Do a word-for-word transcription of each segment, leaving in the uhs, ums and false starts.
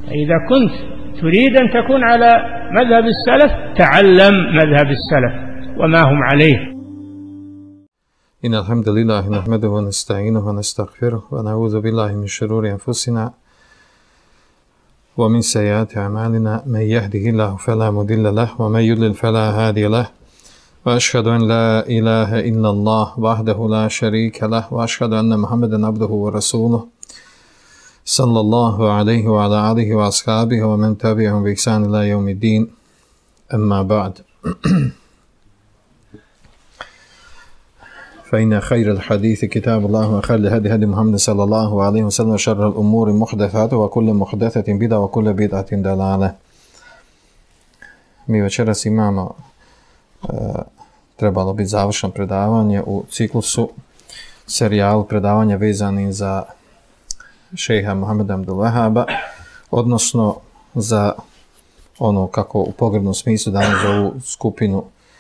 إذا كنت تريد أن تكون على مذهب السلف تعلم مذهب السلف وما هم عليه. إن الحمد لله نحمده ونستعينه ونستغفره ونعوذ بالله من شرور أنفسنا ومن سيئات أعمالنا من يهده الله فلا مضل له ومن يضلل فلا هادي له وأشهد أن لا إله إلا الله وحده لا شريك له وأشهد أن محمدا عبده ورسوله صلى الله عليه وعلى آله وأصحابه ومن تبعهم بإحسان إلى يوم الدين أما بعد فإن خير الحديث كتاب الله وخير الهدي هدي محمد صلى الله عليه وسلم وشر الأمور محدثاتها وكل محدثة بدعة وكل بدعة ضلالة. Mi večeras imamo uh, trebalo biti završeno predavanje u ciklusu serijalu predavanja vezanim za šejha Muhameda Abdul Wahaba, odnosno za ono kako u pogrebnom smislu danas zovu skupinu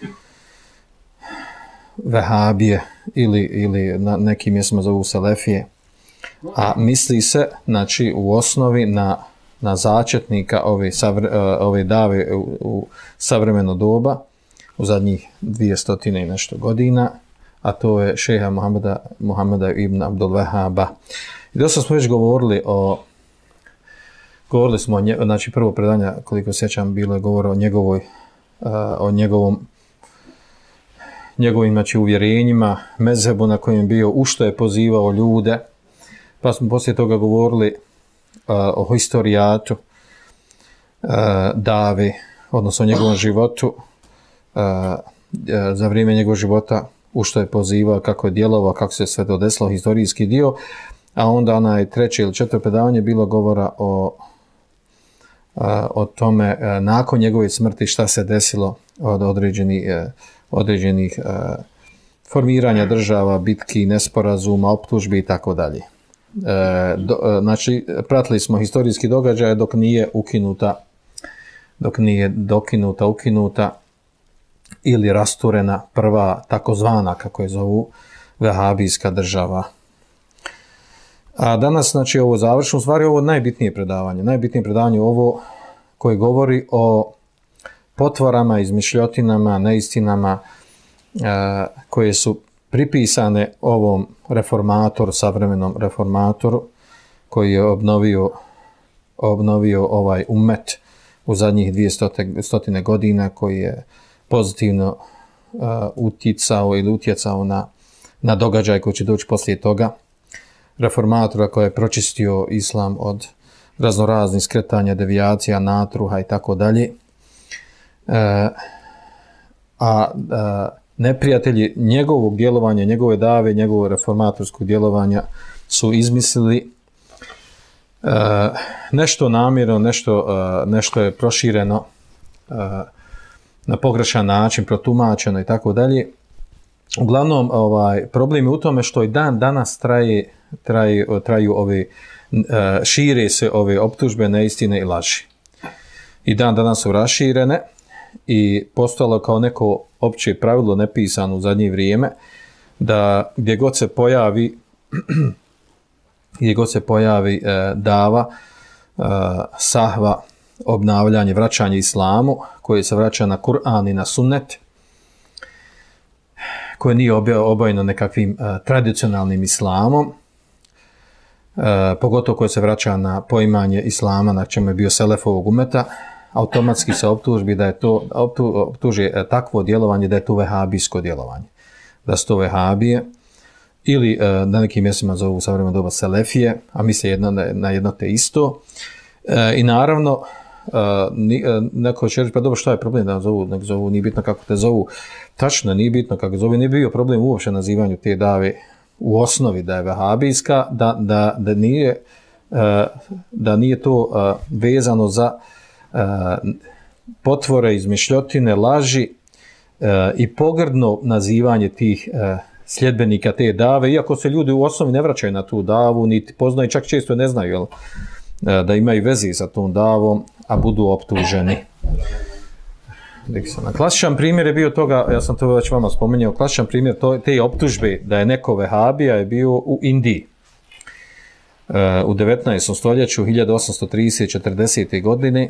Vehabije ili, ili na nekim mjestima zovu Selefije, a misli se znači u osnovi na, na začetnika ove, savre, ove dave u, u savremeno doba u zadnjih dvijestotine i nešto godina, a to je šejha Muhameda, Muhameda ibn Abdul Wahaba. I dosta smo već govorili o govorili smo o nje, znači prvo predanje koliko sjećam bilo je govor o njegovoj uh, o njegovom njegovim znači uvjerenjima, mezhebu na kojem je bio, u što je pozivao ljude, pa smo poslije toga govorili uh, o historijatu uh, Davi, odnosno o njegovom životu, uh, za vrijeme njegovog života, u što je pozivao, kako je djelovao, kako se sve to desilo, historijski dio, a onda onaj treće ili četvrto predavanje bilo govora o, uh, o tome uh, nakon njegove smrti šta se desilo od određenih uh, određenih uh, formiranja država, bitki, nesporazuma, optužbi i tako dalje. Znači, pratili smo historijski događaj dok nije ukinuta, dok nije dokinuta, ukinuta ili rasturena prva takozvana, kako je zovu, vehabijska država. A danas, znači, ovo završeno, u stvari ovo najbitnije predavanje. Najbitnije predavanje ovo koje govori o potvorama, izmišljotinama, neistinama uh, koje su pripisane ovom reformatoru, savremenom reformatoru koji je obnovio, obnovio ovaj umet u zadnjih dvije godina, koji je pozitivno uh, utjecao ili utjecao na, na događaj koji će doći poslije toga. Reformatora koji je pročistio islam od raznoraznih skretanja, devijacija, natruha i tako dalje. Uh, a uh, neprijatelji njegovog djelovanja, njegove dave, njegovog reformatorskog djelovanja su izmislili uh, nešto namjerno, nešto, uh, nešto je prošireno uh, na pogrešan način, protumačeno i tako dalje. Uglavnom, ovaj, problem je u tome što i dan danas traje, traje, traju ove, uh, šire se ove optužbe, neistine i laži. I dan danas su raširene i postalo kao neko opće pravilo nepisano u zadnje vrijeme da gdje god se pojavi gdje god se pojavi e, dava, e, sahva, obnavljanje, vraćanje islamu koje se vraća na Kur'an i na sunnet, koje nije obojeno nekakvim e, tradicionalnim islamom, e, pogotovo koje se vraća na poimanje islama na čemu je bio selefovog umeta, automatski se optuži da je to optuži takvo djelovanje da je to vehabijsko djelovanje, da su to vehabije ili na nekim mjestima zovu savremeno doba selefije, a misle jedno, na jedno te isto. I naravno neko će reći pa dobro, što je problem da zovu, nek zovu, nije bitno kako te zovu, tačno nije bitno kako zovu, nije bio problem uopće nazivanju te dave u osnovi da je vehabijska, da, da, da, nije, da nije to vezano za Uh, potvore, izmišljotine, laži uh, i pogrdno nazivanje tih uh, sljedbenika te dave, iako se ljudi u osnovi ne vraćaju na tu davu, niti poznaju, čak često ne znaju jel, uh, da imaju vezi sa tom davom, a budu optuženi. Klasičan primjer je bio toga, ja sam to već vama spomenuo, klasičan primjer to, te optužbe da je neko vehabija je bio u Indiji. u devetnaestom stoljeću, hiljadu osamsto trideset četrdeset godine,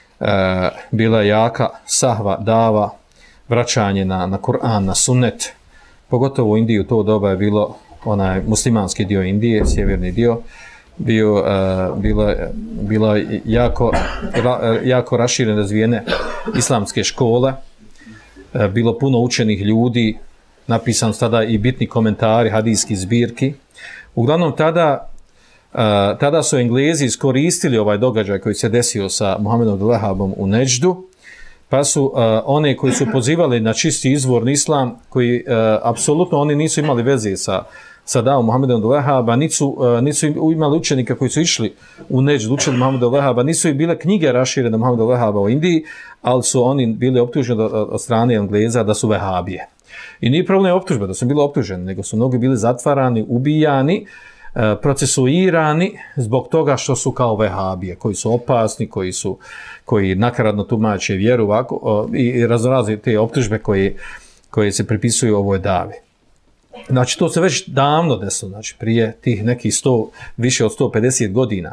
bila je jaka sahva, dava, vraćanje na, na Kur'an, na sunnet, pogotovo u Indiji u to doba je bilo onaj muslimanski dio Indije, sjeverni dio, bio, uh, bila, bila jako, ra, jako raširene, razvijene islamske škole, uh, bilo puno učenih ljudi, napisan tada i bitni komentari, hadijski zbirki. Uglavnom tada, uh, tada su Englezi iskoristili ovaj događaj koji se desio sa Muhammedom Abdul Wahabom u Neđdu, pa su uh, one koji su pozivali na čisti izvorni islam, koji uh, apsolutno oni nisu imali veze sa sa davom Muhammeda Abdul Wahaba, nisu, uh, nisu imali učenika koji su išli u Neđd, učili Muhammeda Abdul Wahaba, nisu i bile knjige raširene Muhammeda Abdul Wahaba u Indiji, ali su oni bili optuženi od, od strane Engleza da su vehabije. I nije problem optužba da su bili optuženi, nego su mnogi bili zatvarani, ubijani, uh, procesuirani zbog toga što su kao vehabije, koji su opasni, koji su koji nakaradno tumače vjeru ovako, uh, i, i raznorazne te optužbe koje, koje se pripisuju ovoj davi. Znači, to se već davno desilo, znači, prije tih nekih sto, više od sto pedeset godina.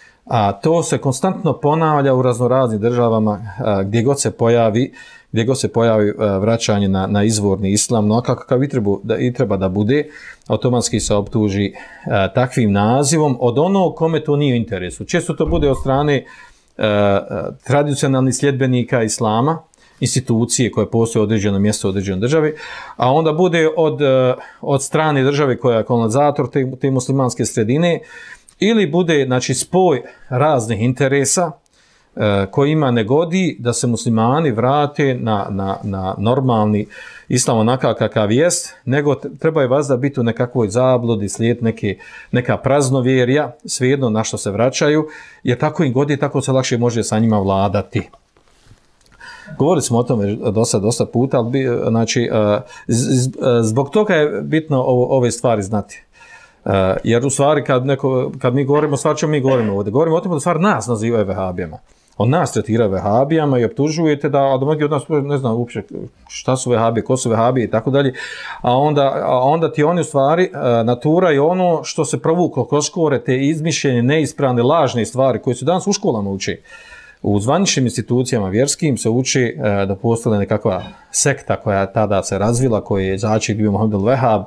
A to se konstantno ponavlja u raznoraznim državama a, gdje god se pojavi, gdje god se pojavi a, vraćanje na, na izvorni islam, no kakav i treba, da, i treba da bude, automatski se optuži a, takvim nazivom od onog kome to nije u interesu. Često to bude od strane a, a, tradicionalnih sljedbenika islama, institucije koje postoje u određenom mjestu u određenoj državi, a onda bude od, od strane države koja je kolonizator te, te muslimanske sredine, ili bude, znači, spoj raznih interesa e, kojima ne godi da se muslimani vrate na, na, na normalni islam onakav kakav jest, nego trebaju vas da biti u nekakvoj zabludi, slijed neke, neka praznovjerja, svejedno na što se vraćaju, jer tako im godi, tako se lakše može sa njima vladati. Govorili smo o tome dosta, dosta puta, ali bi, znači, zbog toga je bitno ovo, ove stvari znati. Jer u stvari kad, neko, kad mi govorimo, stvar ćemo mi govorimo ovdje, govorimo o tome da stvar nas nazivaju vehabijama. On nas tretira vehabijama i optužujete da, a da mnogi od nas ne znam uopće šta su vehabije, ko su vehabije i tako dalje, a onda, a onda ti oni u stvari naturaju ono što se provuklo kroz škole, te izmišljene, neispravne, lažne stvari koje su danas u školama uči. U zvaničnim institucijama vjerskim se uči e, da postoje nekakva sekta koja tada se razvila, koja je začet bio Muhammed Abdul Wahab,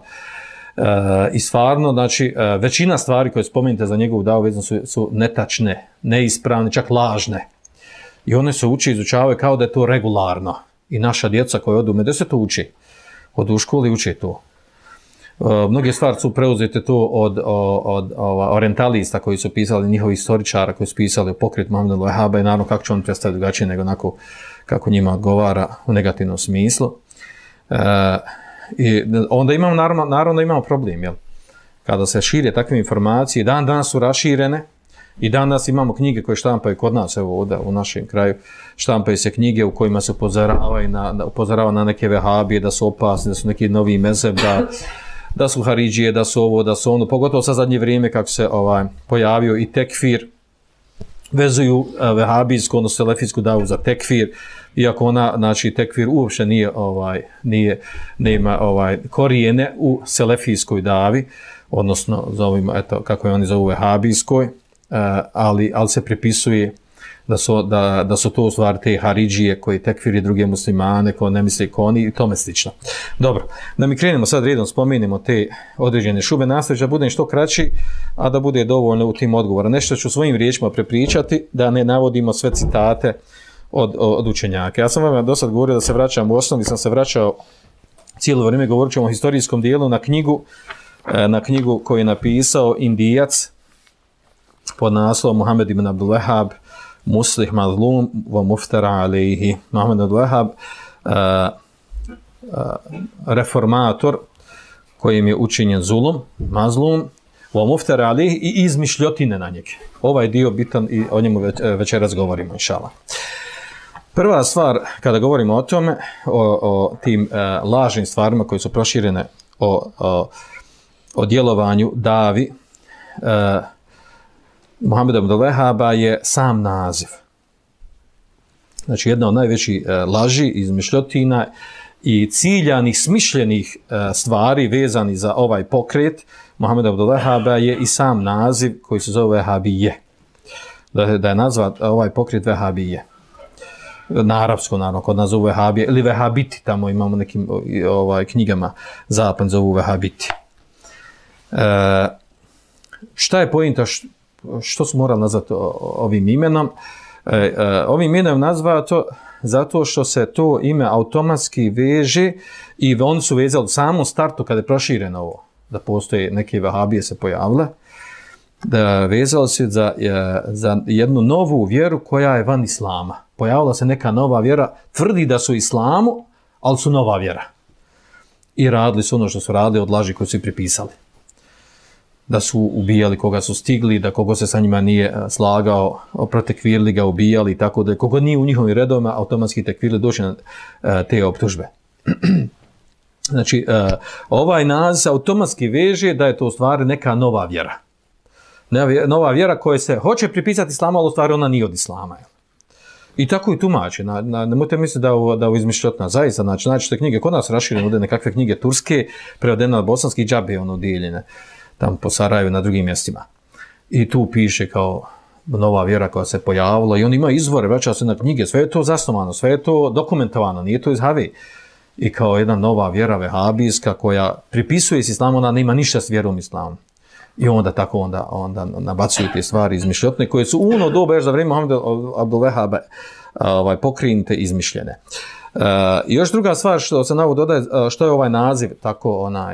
e, i stvarno, znači, e, većina stvari koje spomenute za njegovu davu vezano su, su netačne, neispravne, čak lažne. I one se uči, izučavaju kao da je to regularno. I naša djeca koja odu u medresu to uči. Odu u školi uči to. Uh, mnoge stvari su preuzete to od, od, od, od orientalista koji su pisali, njihovi historičara koji su pisali o pokret Muhammeda Abdul Wahaba i naravno kako će on predstaviti drugačije nego onako kako njima odgovara u negativnom smislu. Uh, I onda imamo, naravno, naravno imamo problem, jel? Kada se šire takve informacije, dan danas su raširene i dan danas imamo knjige koje štampaju kod nas, evo ovdje u našem kraju, štampaju se knjige u kojima se upozoravaju na, upozoravaju na neke vehabije, da su opasni, da su neki novi mezheb, da da su haridžije, da su ovo, da su ono, pogotovo sa zadnje vrijeme kako se ovaj, pojavio i tekfir, vezuju uh, vehabijsku, odnosno selefijsku davu za tekfir, iako ona, znači, tekfir uopće nije, ovaj, nije, nema ovaj, korijene u selefijskoj davi, odnosno, zovimo, eto, kako je oni zovu vehabijskoj, uh, ali, ali se pripisuje da su, da, da su to u stvari te haridžije koji tekfiri druge muslimane, ko ne misli ko oni i tome slično. Dobro, da mi krenemo sad redom, spomenimo te određene šube, nastavit da bude što kraći, a da bude dovoljno u tim odgovora. Nešto ću svojim riječima prepričati, da ne navodimo sve citate od, od učenjaka. Ja sam vam do sad govorio da se vraćam, u osnovi sam se vraćao cijelo vrijeme, govorit ćemo o historijskom dijelu, na knjigu, na knjigu koju je napisao Indijac pod naslovom Muhammed ibn Abdul Wahab, Muslih mazlum wa muftara alejhi. Muhammed Abdul Wahab, uh, uh, reformator kojim je učinjen zulum, mazlum, wa muftara alejhi, i izmišljotine na njega. Ovaj dio bitan i o njemu već, večeras govorimo, inšallah. Prva stvar, kada govorimo o tome, o, o tim uh, lažnim stvarima koje su proširene o, o, o djelovanju davi, uh, Muhammeda Abdul Wahaba je sam naziv. Znači, jedna od najvećih e, laži, izmišljotina i ciljanih, smišljenih e, stvari vezani za ovaj pokret Muhameda Abdul Wahhaba je i sam naziv koji se zove Vehabije. Da je, da je nazvat ovaj pokret Vehabije. Na arapsko, naravno, kod nas zovu Vehabije, ili Vehabiti, tamo imamo nekim ovaj, knjigama zapad zovu Vehabiti. E, šta je pointa, što, što su morali nazvati ovim imenom? E, e, ovim imenom nazvato zato što se to ime automatski veže i oni su vezali u samom startu kada je prošireno ovo, da postoje neke Vehabije se pojavile, da vezalo se za, za jednu novu vjeru koja je van islama. Pojavila se neka nova vjera, tvrdi da su islamu, ali su nova vjera. I radili su ono što su radili od laži koje su i pripisali. Da su ubijali koga su stigli, da kogo se sa njima nije slagao, protekvirili ga, ubijali, tako da kogo nije u njihovim redovima, automatski tekvirili došli na te optužbe. Znači, ovaj naziv automatski veže da je to u stvari neka nova vjera. Nova vjera koja se hoće pripisati islamu, ali u stvari ona nije od islama. I tako i tumače. Na, na, nemojte misliti da ovo, da ovo izmišljotna. Zaista, znači, znači knjige, kod nas raširene ovdje nekakve knjige turske, prevedene na bosanski, džabe ono dijeljene, tamo po Sarajevu na drugim mjestima. I tu piše kao nova vjera koja se pojavila i on ima izvore, vraća se na knjige, sve je to zasnovano, sve je to dokumentovano, nije to iz Havi. I kao jedna nova vjera vehabijska koja pripisuje se islamu, ona nema ništa s vjerom islamu. I onda tako onda, onda nabacuju te stvari izmišljotne koje su uno doba još za vrijeme Muhameda Abdul Wahhaba ovaj, pokrenute izmišljene. Uh, još druga stvar što se navod dodaje, što je ovaj naziv tako onaj,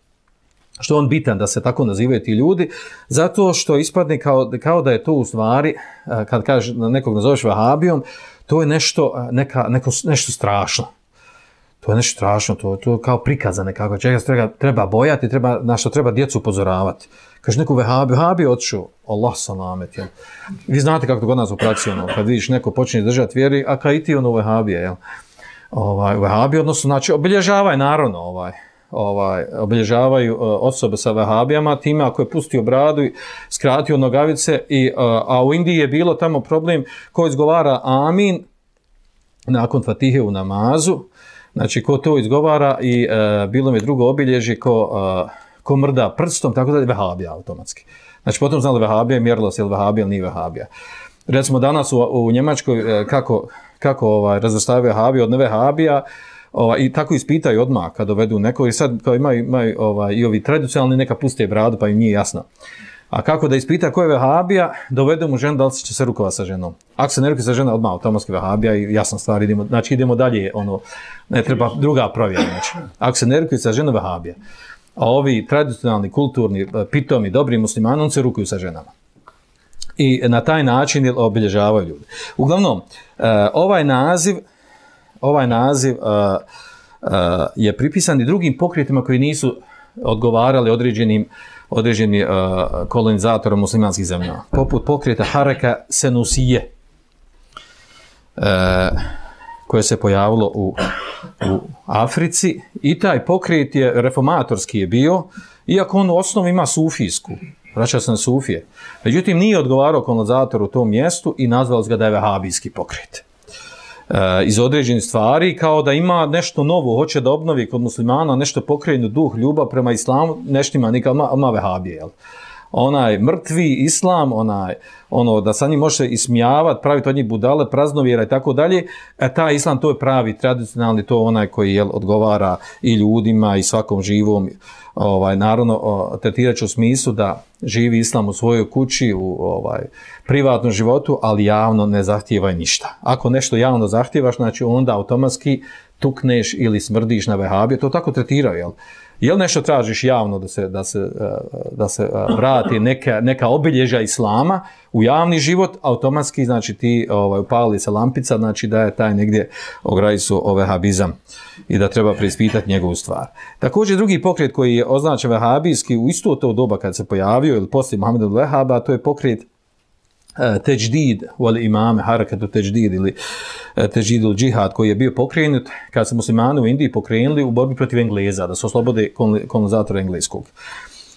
što je on bitan da se tako nazivaju ti ljudi, zato što ispadne kao, kao da je to u stvari, kad kažeš nekog nazoveš Vahabijom, to je nešto, neka, neko, nešto strašno. To je nešto strašno, to, to je kao prikaza nekako, čega se treba, treba bojati, treba, na što treba djecu upozoravati. Kaže neku Vehabiju, Vehabiju otišu, Allah salamet, jel? Vi znate kako to kod nas u praksi, ono, kad vidiš neko počne držati vjeri, a kad i ti ono Vehabije, jel? Ovaj, Vehabije, odnosno, znači, obilježavaj naravno, ovaj, ovaj, obilježavaju uh, osobe sa Vehabijama, time ako je pustio bradu i skratio nogavice, i, uh, a u Indiji je bilo tamo problem ko izgovara amin nakon Fatihe u namazu. Znači, ko to izgovara i uh, bilo mi drugo obilježje ko, uh, ko mrda prstom, tako da je Vehabija automatski. Znači, potom znali Vehabija, mjerilo se je li Vehabija ili nije Vehabija. Recimo, danas u, u Njemačkoj uh, kako, kako ovaj, razvrstavaju Vehabija od nevehabija, ovaj, i tako ispitaju odmah kad dovedu neko, i sad kao imaju, imaju ovaj, i ovi tradicionalni neka puste bradu, pa im nije jasno. A kako da ispita ko je Vehabija, dovedu mu ženu da li će se rukova sa ženom. Ako se ne rukuje sa ženom, odmah automatski Vehabija i jasna stvar, idemo, znači idemo dalje, ono, ne treba druga provjera. Znači. Ako se ne rukuje sa ženom, Vehabija. A ovi tradicionalni, kulturni, pitomi, dobri muslimani, on se rukuju sa ženama. I na taj način obilježavaju ljudi. Uglavnom, ovaj naziv, ovaj naziv je pripisan i drugim pokretima koji nisu odgovarali određenim određeni uh, kolonizatora muslimanskih zemlja, poput pokreta Hareka Senusije, uh, koje se pojavilo u, u Africi, i taj pokret je reformatorski je bio, iako on u osnovi ima sufijsku, vraća se na sufije. Međutim, nije odgovarao kolonizator u tom mjestu i nazvali ga da je vehabijski pokret. Uh, iz određenih stvari, kao da ima nešto novo, hoće da obnovi kod muslimana, nešto pokrenu duh, ljubav prema islamu, nešto ima, nikad ima vehabije, jel? Onaj mrtvi islam, onaj, ono, da sa njim može ismijavati, praviti od njih budale, praznovjera i tako dalje, e, taj islam, to je pravi, tradicionalni, to onaj koji, jel, odgovara i ljudima i svakom živom, ovaj, naravno, tretirat će u smislu da živi islam u svojoj kući, u ovaj, privatnom životu, ali javno ne zahtijevaj ništa. Ako nešto javno zahtijevaš, znači onda automatski tukneš ili smrdiš na vehabije, to tako tretiraju, jel? Jel nešto tražiš javno da se, da se, da se vrati neka, neka obilježja islama u javni život, automatski, znači ti ovaj, upali se lampica, znači da je taj negdje ograničio vehabizam i da treba preispitati njegovu stvar. Također drugi pokret koji je označen vehabijski u isto to doba kad se pojavio ili poslije Muhameda Abdul Wahhaba, to je pokret uh, Tejdid wal imame, harakatu Tejdid ili uh, Tejdidul džihad, koji je bio pokrenut kad se muslimani u Indiji pokrenuli u borbi protiv Engleza, da se oslobode kolonizatora engleskog.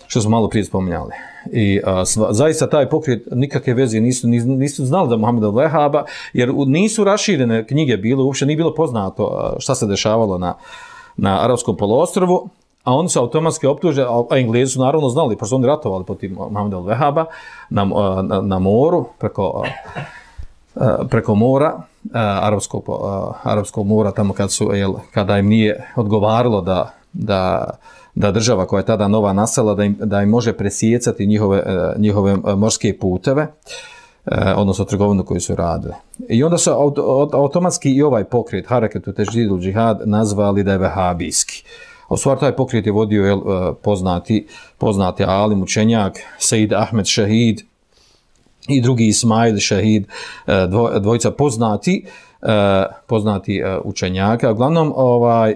što smo malo prije spominjali. I a, sva, zaista taj pokret nikakve veze nisu, nisu znali da Muhammed al-Wahhaba, jer nisu raširene knjige bilo, uopće nije bilo poznato šta se dešavalo na, na arapskom poluostrvu, a oni su automatski optuženi, a Englezi su naravno znali, pošto oni ratovali protiv Muhammed al-Wahhaba na, na, na moru, preko, preko mora, arapskog, arapskog mora, tamo kad su, jel, kada im nije odgovaralo da, da da država koja je tada nova nastala, da im, da im može presjecati njihove, njihove morske puteve, odnosno trgovinu koju su radili. I onda su automatski i ovaj pokret, Hareketu Teždidul Džihad, nazvali da je vehabijski. U stvari taj pokret je vodio jel, poznati, poznati alim, učenjak, Sejid Ahmed Šahid i drugi Ismail Šahid, dvo, dvojica poznati, poznati učenjaka. Uglavnom, ovaj,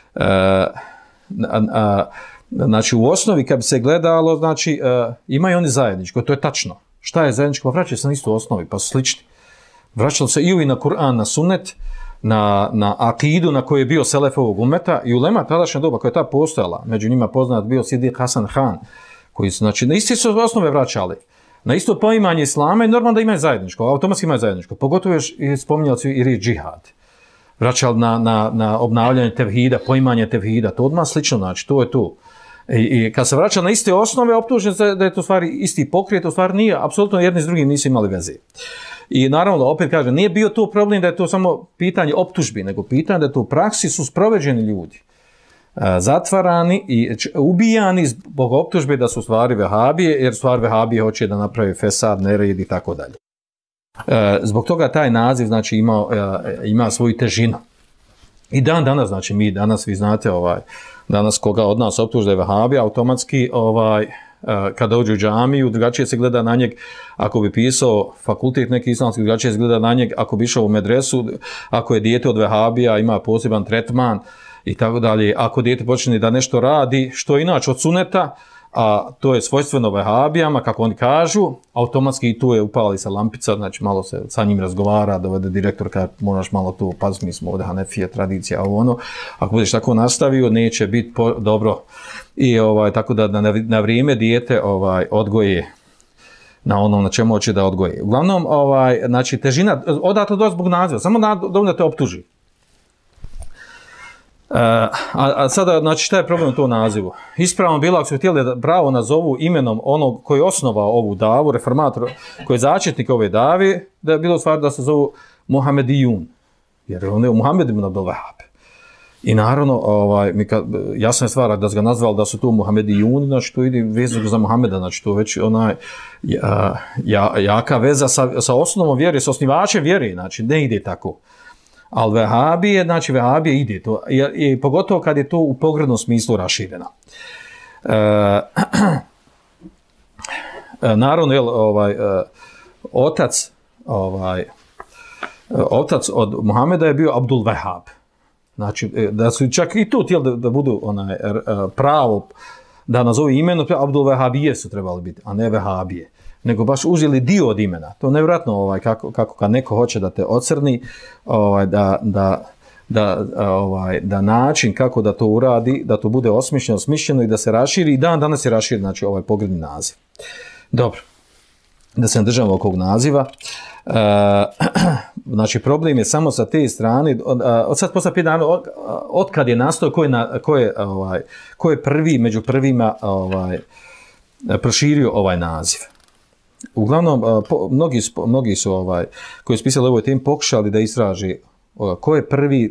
A, a, znači u osnovi kad bi se gledalo, znači a, imaju oni zajedničko, to je tačno. Šta je zajedničko? Pa vraćaju se na istu osnovi, pa su slični. Vraćali se i na Kur'an, na sunnet, na, na akidu na kojoj je bio selefovog umeta i ulema tadašnja doba koja je ta postojala, među njima poznat bio Sidik Hasan Han, koji su, znači, na isti su osnove vraćali. Na isto poimanje islama i normalno da imaju zajedničko, automatski imaju zajedničko. Pogotovo još spominjali su i riječ džihad. Vraćali na, na, na obnavljanje tevhida, poimanje tevhida, to odmah slično, znači, to je to. I, i kad se vraća na iste osnove, optužen se da je to stvari isti pokret, u stvari nije, apsolutno jedni s drugim nisu imali veze. I naravno, opet kažem, nije bio to problem da je to samo pitanje optužbi, nego pitanje da je to u praksi su sproveđeni ljudi. Zatvarani i ubijani zbog optužbe da su stvari vehabije, jer stvari vehabije hoće da napravi fesad, nered i tako dalje. Zbog toga taj naziv znači ima, ima svoju težinu. I dan danas, znači mi danas, vi znate, ovaj, danas koga od nas optuži da je vehabija, automatski ovaj, kada dođe u džamiju, drugačije se gleda na njeg, ako bi pisao fakultet neki islamski, drugačije se gleda na njeg, ako bi išao u medresu, ako je dijete od vehabija, ima poseban tretman i tako dalje. Ako dijete počne da nešto radi, što je inače od suneta, a to je svojstveno vehabijama, kako oni kažu, automatski i tu je upali se lampica, znači malo se sa njim razgovara, dovede direktor kada moraš malo tu, pazi, mi smo ovdje Hanefija, tradicija, ovo ono, ako budeš tako nastavio, neće biti dobro. I ovaj, tako da na, na vrijeme dijete ovaj, odgoje na onom na čemu hoće da odgoje. Uglavnom, ovaj, znači, težina, odato do zbog naziva, samo da, da te optuži. Uh, a, a sada, znači, šta je problem u tom nazivu? Ispravno bilo, ako su htjeli da pravo nazovu imenom onog koji je osnovao ovu davu, reformator, koji je začetnik ove dave, da je bilo stvar da se zovu Muhamedijun, jer on je Muhammed ibn Abdul Wahhab. I naravno, ovaj, mi kad, jasna je stvar da su ga nazvali da su to Muhamedijuni, znači to ide vezano za Muhameda, znači to već onaj ja, ja, jaka veza sa, sa osnovom vjere, sa osnivačem vjere, znači ne ide tako. Ali vehabije, znači vehabije ide to, i, i pogotovo kad je to u pogrednom smislu rašireno. E, naravno, jel, ovaj, otac, ovaj, otac od Muhameda je bio Abdul Wahhab. Znači, da su čak i tu htjeli da, da budu onaj, pravo, da nazovu imeno, Abdul Wahhabije su trebali biti, a ne vehabije. Nego baš uzeli dio od imena. To je nevjerojatno ovaj, kako, kako kad neko hoće da te ocrni, ovaj, da, da, da, ovaj, da način kako da to uradi, da to bude osmišljeno, smišljeno i da se raširi. I dan danas je raširi, znači, ovaj pogredni naziv. Dobro, da se držamo oko ovog naziva. E, znači, problem je samo sa te strane, od, od sad posle pet dana, od, od kad je nastao, ko je, na, ko je, ovaj, ko je prvi, među prvima ovaj, proširio ovaj naziv. Uglavnom, po, mnogi, mnogi su ovaj, koji su pisali ovoj temi pokušali da istraži ko je prvi,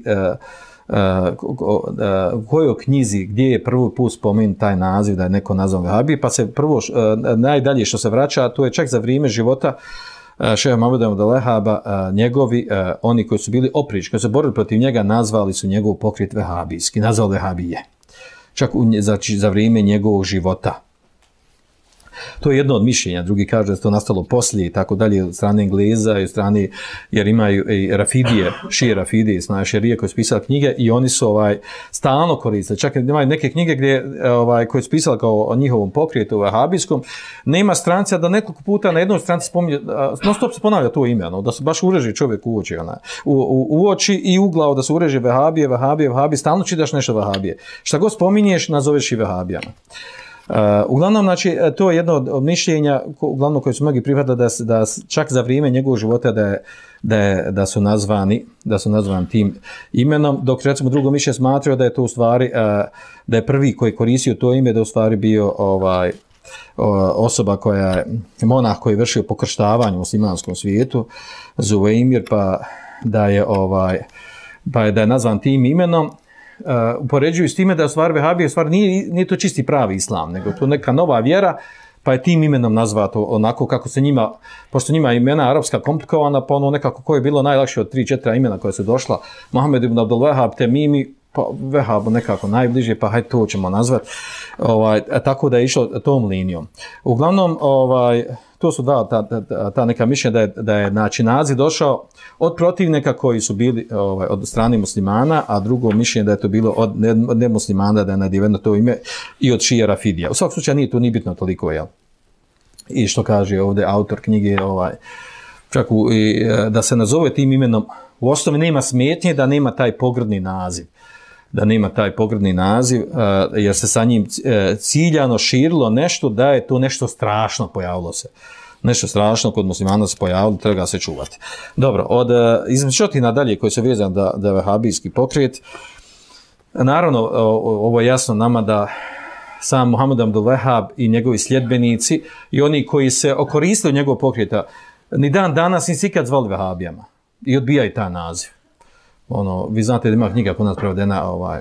u kojoj knjizi, gdje je prvi put spomenut taj naziv da je neko nazvan vehabije, pa se prvo, najdalje što se vraća, to je čak za vrijeme života šeha Muhameda ibn Wahhaba, njegovi, oni koji su bili oprični, koji su borili protiv njega, nazvali su njegov pokret vehabijski, nazvali vehabije. Čak u, za, za vrijeme njegovog života. To je jedno od mišljenja, drugi kaže da je to nastalo poslije i tako dalje od strane Engleza i od strane, jer imaju i Rafidije, šije Rafidije, znaš, šerije koji su pisali knjige i oni su ovaj, stalno koristili. Čak imaju neke knjige gdje, ovaj, koje su pisali kao o njihovom pokretu vehabijskom, nema stranca da nekoliko puta na jednoj stranci spominje, non stop se ponavlja to ime, no, da se baš ureži čovjek u oči, ona, u, u, u oči i u glavu, da se ureži vehabije, vehabije, vehabije, stalno čitaš nešto vehabije. Šta god spominješ, nazoveš i vehabijama. Uh, uglavnom, znači, to je jedno od mišljenja, uglavnom koje su mnogi prihvatili da, da čak za vrijeme njegovog života da, je, da, je, da su nazvani, da su nazvani tim imenom, dok recimo drugo mišljenje smatrao da je to u stvari, uh, da je prvi koji koristio to ime, da u stvari bio ovaj, osoba koja je, monah koji je vršio pokrštavanje u muslimanskom svijetu, Zuveimir, pa da je, ovaj, pa je, da je nazvan tim imenom. Uh, upoređuju s time da u stvari vehabije, u stvari nije, nije to čisti pravi islam, nego to neka nova vjera, pa je tim imenom nazvato onako kako se njima, pošto njima imena arapska komplikovana, pa ono nekako koje je bilo najlakše od tri četiri imena koje su došla, Mohamed ibn Abdul Wahab, Temimi, pa Vehabu nekako najbliže, pa hajde to ćemo nazvati, ovaj, tako da je išlo tom linijom. Uglavnom, ovaj, to su dva, ta, ta, ta neka mišljenja da je, da je znači, naziv došao od protivnika koji su bili ovaj, od strane muslimana, a drugo mišljenje da je to bilo od nemuslimana, da je nadjeveno to ime i od šija Rafidija. U svakom slučaju nije to ni bitno toliko, jel? I što kaže ovdje autor knjige, ovaj, čak u, i, da se nazove tim imenom, u osnovi nema smetnje da nema taj pogrdni naziv. da nema taj pogrdni naziv, uh, jer se sa njim uh, ciljano širilo nešto da je to nešto strašno pojavilo se. Nešto strašno kod muslimana se pojavilo, treba se čuvati. Dobro, od uh, izmišljotina dalje koji se vezan da, da je vehabijski pokret, naravno, uh, ovo je jasno nama da sam Muhammed Abdul Wahab i njegovi sljedbenici i oni koji se okoristili od njegovog pokreta, ni dan danas nisi ikad zvali vehabijama i odbijaju taj naziv. Ono, vi znate da ima knjiga kod nas prevedena ovaj,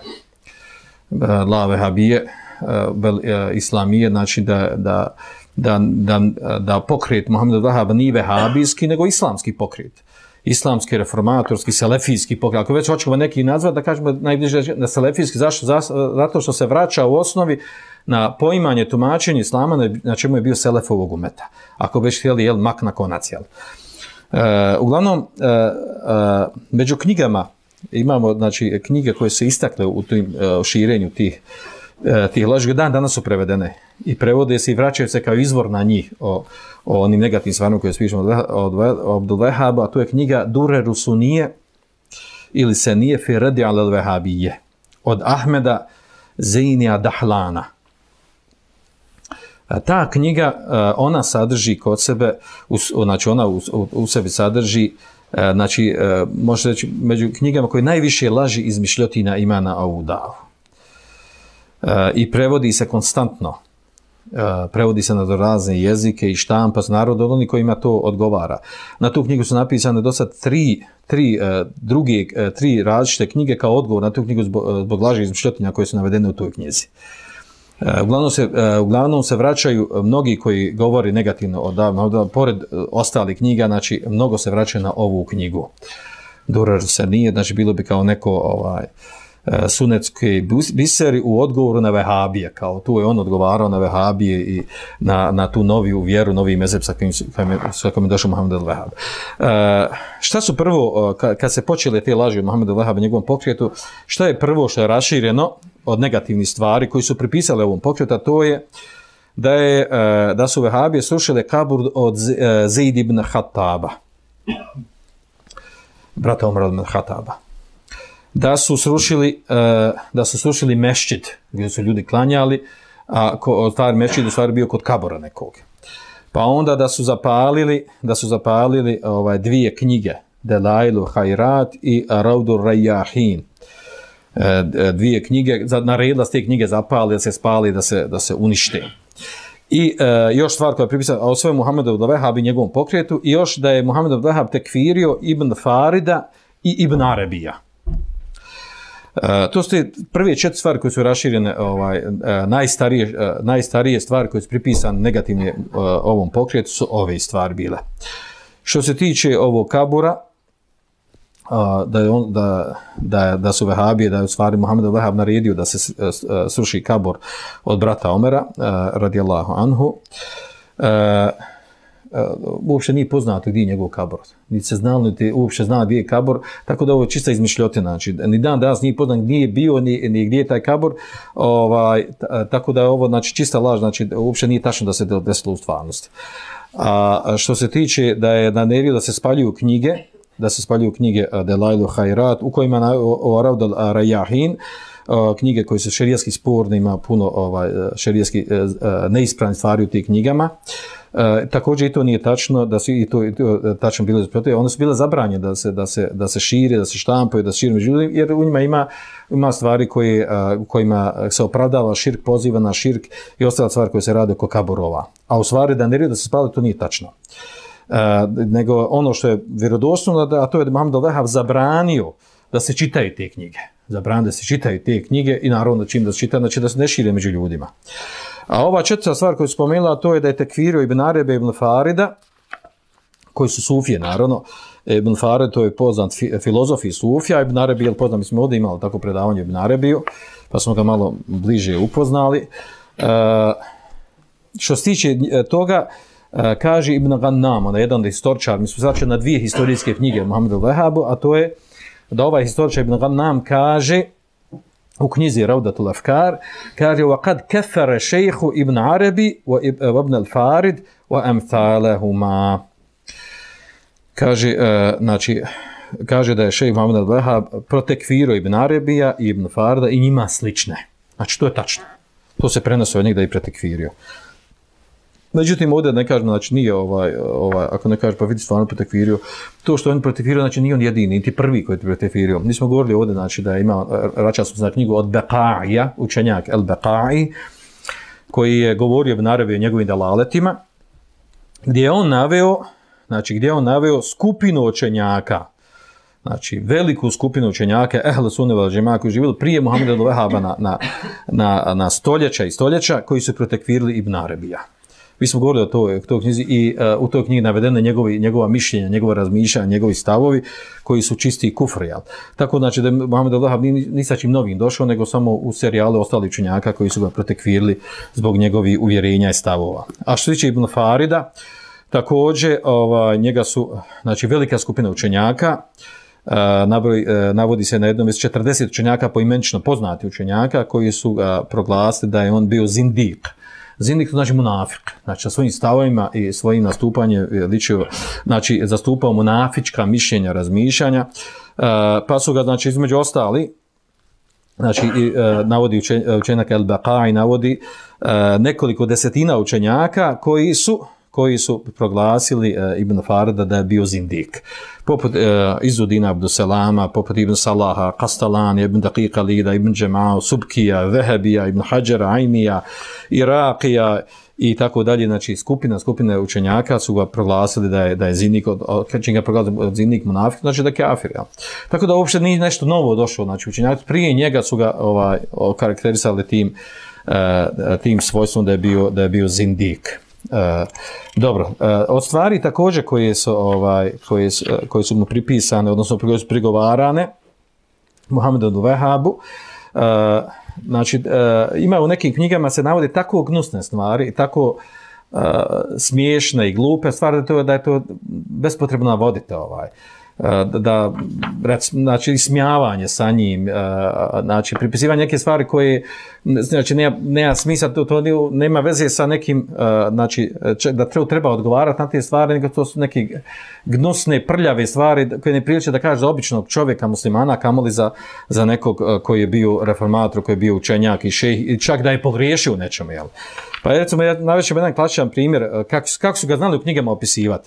La Vehabije, Islamije, znači da, da, da, da, da pokret Muhammed Wahaba nije vehabijski, nego islamski pokret. Islamski, reformatorski, selefijski pokret. Ako već hoćemo neki nazvat, da kažemo najbliže na selefijski, zašto? Zato što se vraća u osnovi na poimanje, tumačenje islama, na čemu je bio selefovog umeta. Ako već htjeli, jel, mak na konac, jel. Uh, uglavnom, uh, uh, među knjigama imamo, znači, knjige koje se istakle u tim uh, širenju tih, uh, tih laži, dan danas su prevedene i prevode se i vraćaju se kao izvor na njih o, o onim negativnim stvarima koje spišemo od, od Abdul Wahaba, a to je knjiga Dureru Sunije ili se nije fi radi al Vehabije od Ahmeda Zeinija Dahlana. Ta knjiga, ona sadrži kod sebe, znači ona u, u, u sebi sadrži, znači, može reći, među knjigama koje najviše laži izmišljotina ima na ovu davu. I prevodi se konstantno. Prevodi se na razne jezike i štampa s narodom, oni kojima to odgovara. Na tu knjigu su napisane do sad tri, tri, druge, tri različite knjige kao odgovor na tu knjigu zbog, zbog laži izmišljotina koje su navedene u toj knjizi. Uglavnom se, uglavnom se vraćaju mnogi koji govori negativno o davu, pored ostalih knjiga, znači mnogo se vraćaju na ovu knjigu. Durer se nije, znači bilo bi kao neko ovaj, sunetski biseri u odgovoru na vehabije, kao tu je on odgovarao na vehabije i na, na tu noviju vjeru, novi mezheb sa kojim, sa kojim je došao Muhammed al-Wahab. Uh, šta su prvo, kad, kad se počele te laži od Muhammeda al-Wahaba i njegovom pokretu, šta je prvo što je rašireno od negativnih stvari koji su pripisali ovom pokretu, to je da, je, uh, da su vehabije srušile kabur od Zaid ibn Khattaba, brata Umar ibn Khattaba. Da su srušili, uh, da su srušili mešćid gdje su ljudi klanjali, a ko, taj mešćid u stvari bio kod kabora nekog. Pa onda da su zapalili, da su zapalili ovaj, dvije knjige, Delailu Hajrat i Raudur Rayahin. Uh, dvije knjige, naredila s te knjige zapali, da se spali, da se, da se unište. I uh, još stvar koja je pripisana o svojom Muhammedu Abdul Wahab i njegovom pokretu, i još da je Muhammed Abdul Wahab tekfirio Ibn Farida i Ibn Arabija. Uh, to su te prve četiri stvari koje su raširene, ovaj, uh, najstarije, uh, najstarije stvari koje su pripisane negativne uh, ovom pokretu su ove stvari bile. Što se tiče ovog kabura, uh, da, je on, da, da, da su vehabije, da je u stvari Muhammed al-Wahab naredio da se uh, sruši kabur od brata Omera, uh, radijallahu anhu, uh, Uh, uopšte nije poznato gdje je njegov kabor. Niti se znalo, niti uopšte zna gdje je kabor, tako da ovo je čista izmišljotina. Znači, ni dan danas nije poznat gdje je bio, ni, ni gdje je taj kabor, ovaj, tako da je ovo, znači, čista laž, znači, uopšte nije tačno da se desilo u stvarnosti. A što se tiče da je naredio da se spaljuju knjige, da se spaljuju knjige Delailu Hajrat, u kojima o Raudal Rayahin, uh, knjige koje su šerijatski sporne, ima puno ovaj, šerijatski uh, neispravnih stvari u tih knjigama. Uh, također i to nije tačno, da su i to, i to tačno bile protiv, one su bile zabranjene da se, da se, da se šire, da se štampaju, da se šire među ljudima, jer u njima ima, ima stvari koje, uh, kojima se opravdava širk, poziva na širk i ostala stvari koje se rade oko kaburova. A u stvari da ne da se spali, to nije tačno. Uh, nego ono što je vjerodostojno, a to je da Muhammed al-Wahhab zabranio da se čitaju te knjige. Zabranio da se čitaju te knjige i naravno čim da se čita, znači da se ne šire među ljudima. A ova četvrta stvar koju je spomenula, to je da je tekfirio Ibn Arabe Ibn Farida, koji su sufije, naravno. Ibn Farid, to je poznat filozof i sufija. Ibn Arabi je poznat, mi smo ovdje imali tako predavanje Ibn Arabiju, pa smo ga malo bliže upoznali. Uh, što se tiče toga, uh, kaže Ibn Gannam, on je jedan historičar, mi smo začeli na dvije historijske knjige Muhammedu al-Wahhabu, a to je da ovaj historičar Ibn Gannam kaže u knjizi Ravdatul Afkar, kaže وَقَدْ كَفَرَ شَيْخُ Ibn Arabi وَابْنَ الْفَارِد وَأَمْثَالَهُمَا. Kaže, uh, znači, kaže da je šejh Muhammed al-Wahhab protekvirao Ibn Arabija i Ibn Farida i njima slične. Znači, to je tačno. To se prenosi od njih da je protekvirio. Međutim, ovdje ne kažemo, znači nije ovaj, ovaj ako ne kaže pa vidi stvarno protekvirio, to što on protekvirio, znači nije on jedini, niti prvi koji je protekvirio. Mi smo govorili ovdje, znači da ima, vraćali smo na knjigu od Beqaija, učenjak el-Beqaji, koji je govorio Ibn Arabi o njegovim dalaletima, gdje je on naveo, znači gdje je on naveo skupinu učenjaka, znači veliku skupinu učenjaka Ehl Sunne vel Džemaa koji živjeli prije Muhammeda al-Wahhaba na, na, na, na stoljeća i stoljeća koji su protekvirili Ibn Arabija. Mi smo govorili o toj, toj knjizi i uh, u toj knjizi navedene njegovi, njegova mišljenja, njegova razmišljanja, njegovi stavovi koji su čisti kufr. Jel? Tako znači da Muhammed al-Wahhab ni, ni sa čim novim došao, nego samo u serijalu ostali učenjaka koji su ga protekvirili zbog njegovih uvjerenja i stavova. A što se tiče Ibn Farida, također ovaj, njega su, znači velika skupina učenjaka, uh, nabroj, uh, navodi se na jednom iz četrdeset učenjaka, poimenično poznati učenjaka, koji su uh, proglasili da je on bio zindik. Zindik to znači munafik, znači sa svojim stavovima i svojim nastupanjem ličio, znači zastupao munafička mišljenja, razmišljanja, uh, pa su ga, znači između ostali, znači uh, navodi učen, učenjak el-Beqaji, navodi uh, nekoliko desetina učenjaka koji su koji su proglasili uh, Ibn Farida da je bio zindik. Poput uh, Izudina Abduselama, poput Ibn Salaha, Kastalani, Ibn Daqiqa Lida, Ibn Džemao, Subkija, Vehebija, Ibn Hađara, Ajmija, Iraqija i tako dalje. Znači skupina, skupine učenjaka su ga proglasili da je, da je zindik, kad će ga proglasili zindik munafik, znači da je kafir. Ja. Tako da uopšte nije nešto novo došlo. Znači učenjaki prije njega su ga ovaj, karakterisali tim, uh, tim svojstvom da je bio, da je bio zindik. Uh, dobro, uh, od stvari također koje su, ovaj, koje su, uh, koje su mu pripisane, odnosno koje su prigovarane Muhammedu al-Wahhabu, uh, znači uh, ima u nekim knjigama se navode tako gnusne stvari, tako uh, smiješne i glupe stvari da, to, da je to bespotrebno navodite ovaj. Da, da rec, znači ismijavanje sa njim, znači pripisivanje neke stvari koje znači nema, nema smisla, to, to nema veze sa nekim, znači da treba, treba odgovarati na te stvari, nego to su neke gnusne, prljave stvari koje ne priliče da kaže za običnog čovjeka muslimana, kamoli za, za nekog koji je bio reformator, koji je bio učenjak i šejh, i čak da je pogriješio u nečemu. Jel? Pa recimo, ja navešćem jedan klasičan primjer, kako, kako su ga znali u knjigama opisivati.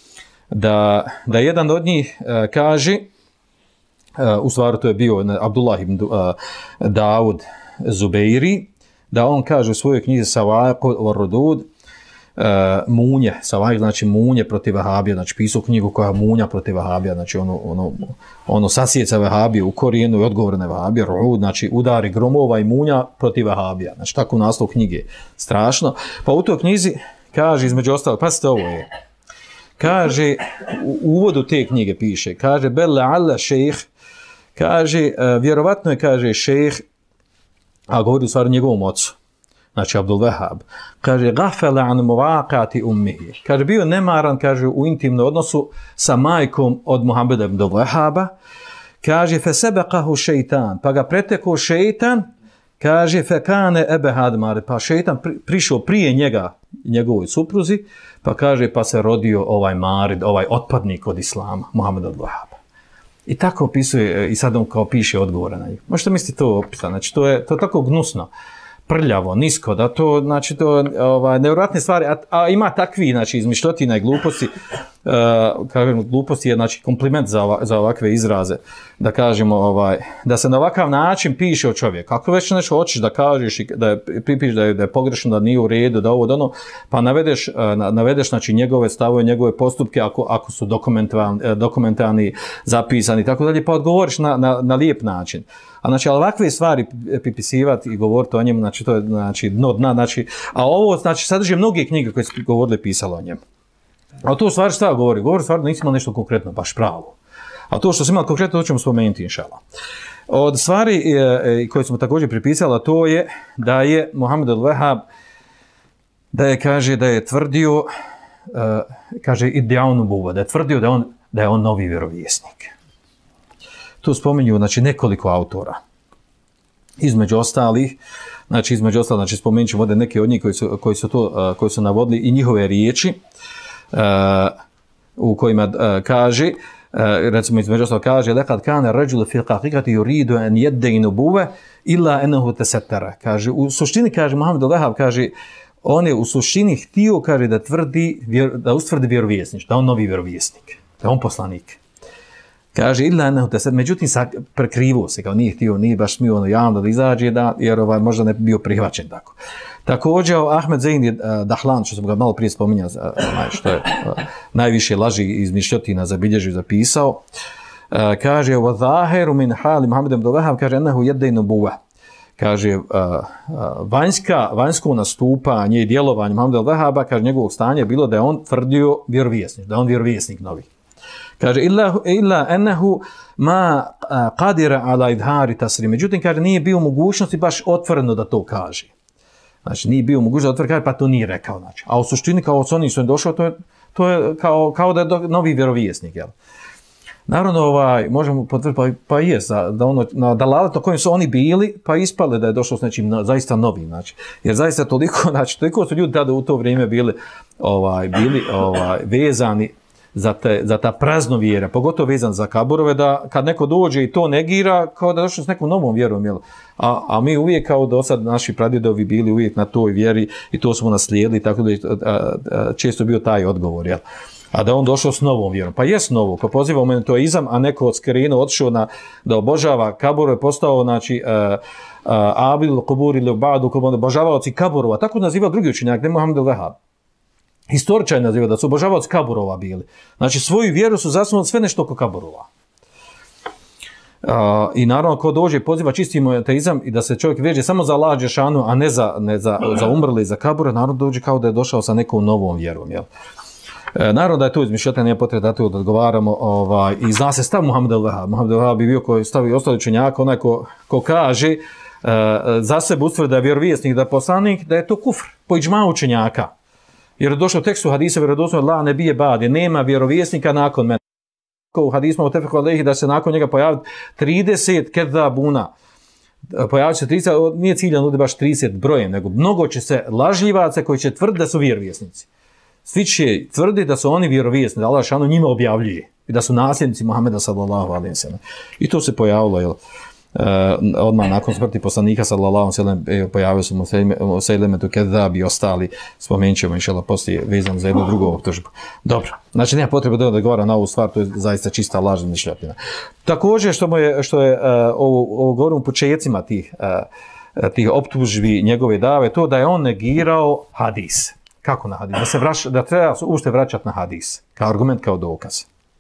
Da, da jedan od njih uh, kaže, uh, u stvari to je bio uh, Abdullah ibn uh, Daud Zubeiri, da on kaže u svojoj knjizi Savaiq al-Rudud, uh, munje, Savaiq znači munje protiv Vahabija, znači pisao knjigu koja munja protiv Vahabija, znači ono, ono, ono sasjeca Vahabije u korijenu i odgovor na Vahabije, Rud, znači udari gromova i munja protiv Vahabija, znači tako naslov knjige, strašno. Pa u toj knjizi kaže između ostalog, pazite ovo je, kaže, u uvodu te knjige piše, kaže, belle alla šejh, kaže, uh, vjerovatno je, kaže, šejh, a govori u stvari njegovom ocu, znači Abdul Wahhab, kaže, gafele an muvaqati ummihi, kaže, bio nemaran, kaže, u intimnom odnosu sa majkom od Muhammeda ibn Wahhaba, kaže, fe sebekahu šeitan, pa ga preteko šeitan, kaže, fe kane ebe hadmar, pa šeitan pri, prišao prije njega, njegovoj supruzi, pa kaže, pa se rodio ovaj marid, ovaj otpadnik od islama, Muhammed al-Wahhab. I tako opisuje, i sad on kao piše odgovore na njih. Možete misliti to opisa, znači to je, to je tako gnusno, prljavo, nisko, da to, znači to, ovaj, nevjerojatne stvari, a, a ima takvi, znači, izmišljotina i gluposti, uh, kažemo, gluposti je, znači, kompliment za, ova, za ovakve izraze, da kažemo, ovaj, da se na ovakav način piše o čovjeku. Ako već nešto hoćeš da kažeš, i da je, pripiš da je, da je pogrešno, da nije u redu, da ovo, da ono, pa navedeš, uh, navedeš, znači, njegove stavove, njegove postupke, ako, ako su dokumentarni, dokumentarni, zapisani, tako dalje, pa odgovoriš na, na, na lijep način. A znači, ovakve stvari pripisivati i govoriti o njemu, znači, to je, znači, dno dna, znači, a ovo, znači, sadrži mnoge knjige koje su govorile pisalo o njemu. A to u stvari šta govori? Govori stvari da nisi imao nešto konkretno, baš pravo. A to što si imao konkretno, to ćemo spomenuti, inšala. Od stvari e, koje smo također pripisali, to je da je Muhammed al-Wahhab, da je, kaže, da je tvrdio, e, kaže, idealnu buva, da je tvrdio da je on, da je on novi vjerovjesnik. Tu spominju, znači, nekoliko autora. Između ostalih, znači, između ostalih, znači, spomenut ćemo ovdje neke od njih koji su, koji su, to, koji su navodili i njihove riječi, uh, u kojima uh, kaže, uh, recimo, između ostalih kaže, lekad kane ređule fil kakikati yuridu en jedde i nubuve, illa enahu tesetara. Kaže, u suštini, kaže, Muhammed al-Wahhab, kaže, on je u suštini htio, kaže, da tvrdi, da ustvrdi vjerovjesnik, da on novi vjerovjesnik, da on poslanik. Kaže, illa enahu tesetara, međutim, prekrivo se, kao nije htio, nije baš smio ono javno da izađe, da, jer ovaj, možda ne bi bio prihvaćen tako. Također, Ahmed Zain uh, Dahlan, što sam ga malo prije spominjao, uh, što je uh, najviše laži iz izmišljotina zabilježio i zapisao, uh, kaže, وَظَاهِرُ مِنْ حَالِ مُحَمَّدَ بْنِ وَهَبَ, kaže, enahu jedde i nubuve. Kaže, uh, uh, vanjska, vanjsko nastupanje i djelovanje Muhammeda al-Wahhaba, kaže, njegovog stanja je bilo da je on tvrdio vjerovjesnik, da je on vjerovjesnik novi. Kaže, illa, illa enahu ma qadira ala idhari tasri. Međutim, kaže, nije bio u mogućnosti baš otvoreno da to kaže. Znači, nije bio u mogućnosti da otvoreno kaže, pa to nije rekao. Znači. A u suštini, kao s onim su im došao, to je, to je kao, kao da je do, novi vjerovjesnik. Jel? Naravno, ovaj, možemo potvrditi, pa, pa je, da ono, na dalalet na kojim su oni bili, pa ispale da je došao s nečim no, zaista novim. Znači. Jer zaista toliko, znači, toliko su ljudi tada u to vrijeme bili, ovaj, bili ovaj, vezani za, te, za ta praznovjera, pogotovo vezan za kaburove, da kad neko dođe i to negira, kao da došlo s nekom novom vjerom, jel? A, a mi uvijek, kao do sad, naši pradjedovi bili uvijek na toj vjeri i to smo naslijedili, tako da je a, a, često bio taj odgovor, jel? A da on došao s novom vjerom. Pa jes novo, ko poziva u monoteizam, a neko od skrenu otišao na, da obožava kaburove, postao, znači, a, a, abil kubur ili badu, obožavaoci kaburova, tako naziva drugi učenjak, ne Muhammed al-Wahhab. Historičaj naziva da su obožavaoci kaburova bili. Znači, svoju vjeru su zasnovali sve nešto oko kaburova. Uh, I naravno, ko dođe poziva čisti monoteizam i da se čovjek veže samo za Allah dželešanu, a ne za, ne za, za umrli i za kabure, naravno dođe kao da je došao sa nekom novom vjerom. Jel? E, naravno da je to izmišljata, nije potrebno da to odgovaramo. Ovaj, I zna se stav Muhammed al-Wahhab. Muhammed al-Wahhab bi bio koji stavi ostali učenjaka, onaj ko, ko kaže uh, za sebe ustvrdi da je vjerovjesnik, da je poslanik, da je to kufr, po iđma učenjaka. Jer je došlo u tekstu hadisa vjerodostojno la ne bije bade, nema vjerovjesnika nakon mene. U hadismu tefeku alejhi da se nakon njega pojavi trideset kedabuna. Pojavit će trideset, nije ciljano baš trideset brojem, nego mnogo će se lažljivaca koji će tvrditi da su vjerovjesnici. Svi će tvrditi da su oni vjerovjesnici, da Allah šano njima objavljuje i da su nasljednici Muhameda sallallahu alejhi ve sellem. I to se pojavilo, jel? Uh, odmah nakon smrti poslanika sallallahu alejhi ve sellem pojavio se Musejlemetu Kedab i ostali, spomenut ćemo inšallah poslije vezano za jednu drugu optužbu. Dobro, znači nema potrebe da odgovara na ovu stvar, to je zaista čista lažna izmišljotina. Također što, mu je, što je uh, ovo, ovo govorim u početcima tih, uh, tih optužbi njegove dave, to da je on negirao hadis. Kako na hadis? Da, se vraš, da treba ušte vraćati na hadis, kao argument, kao dokaz.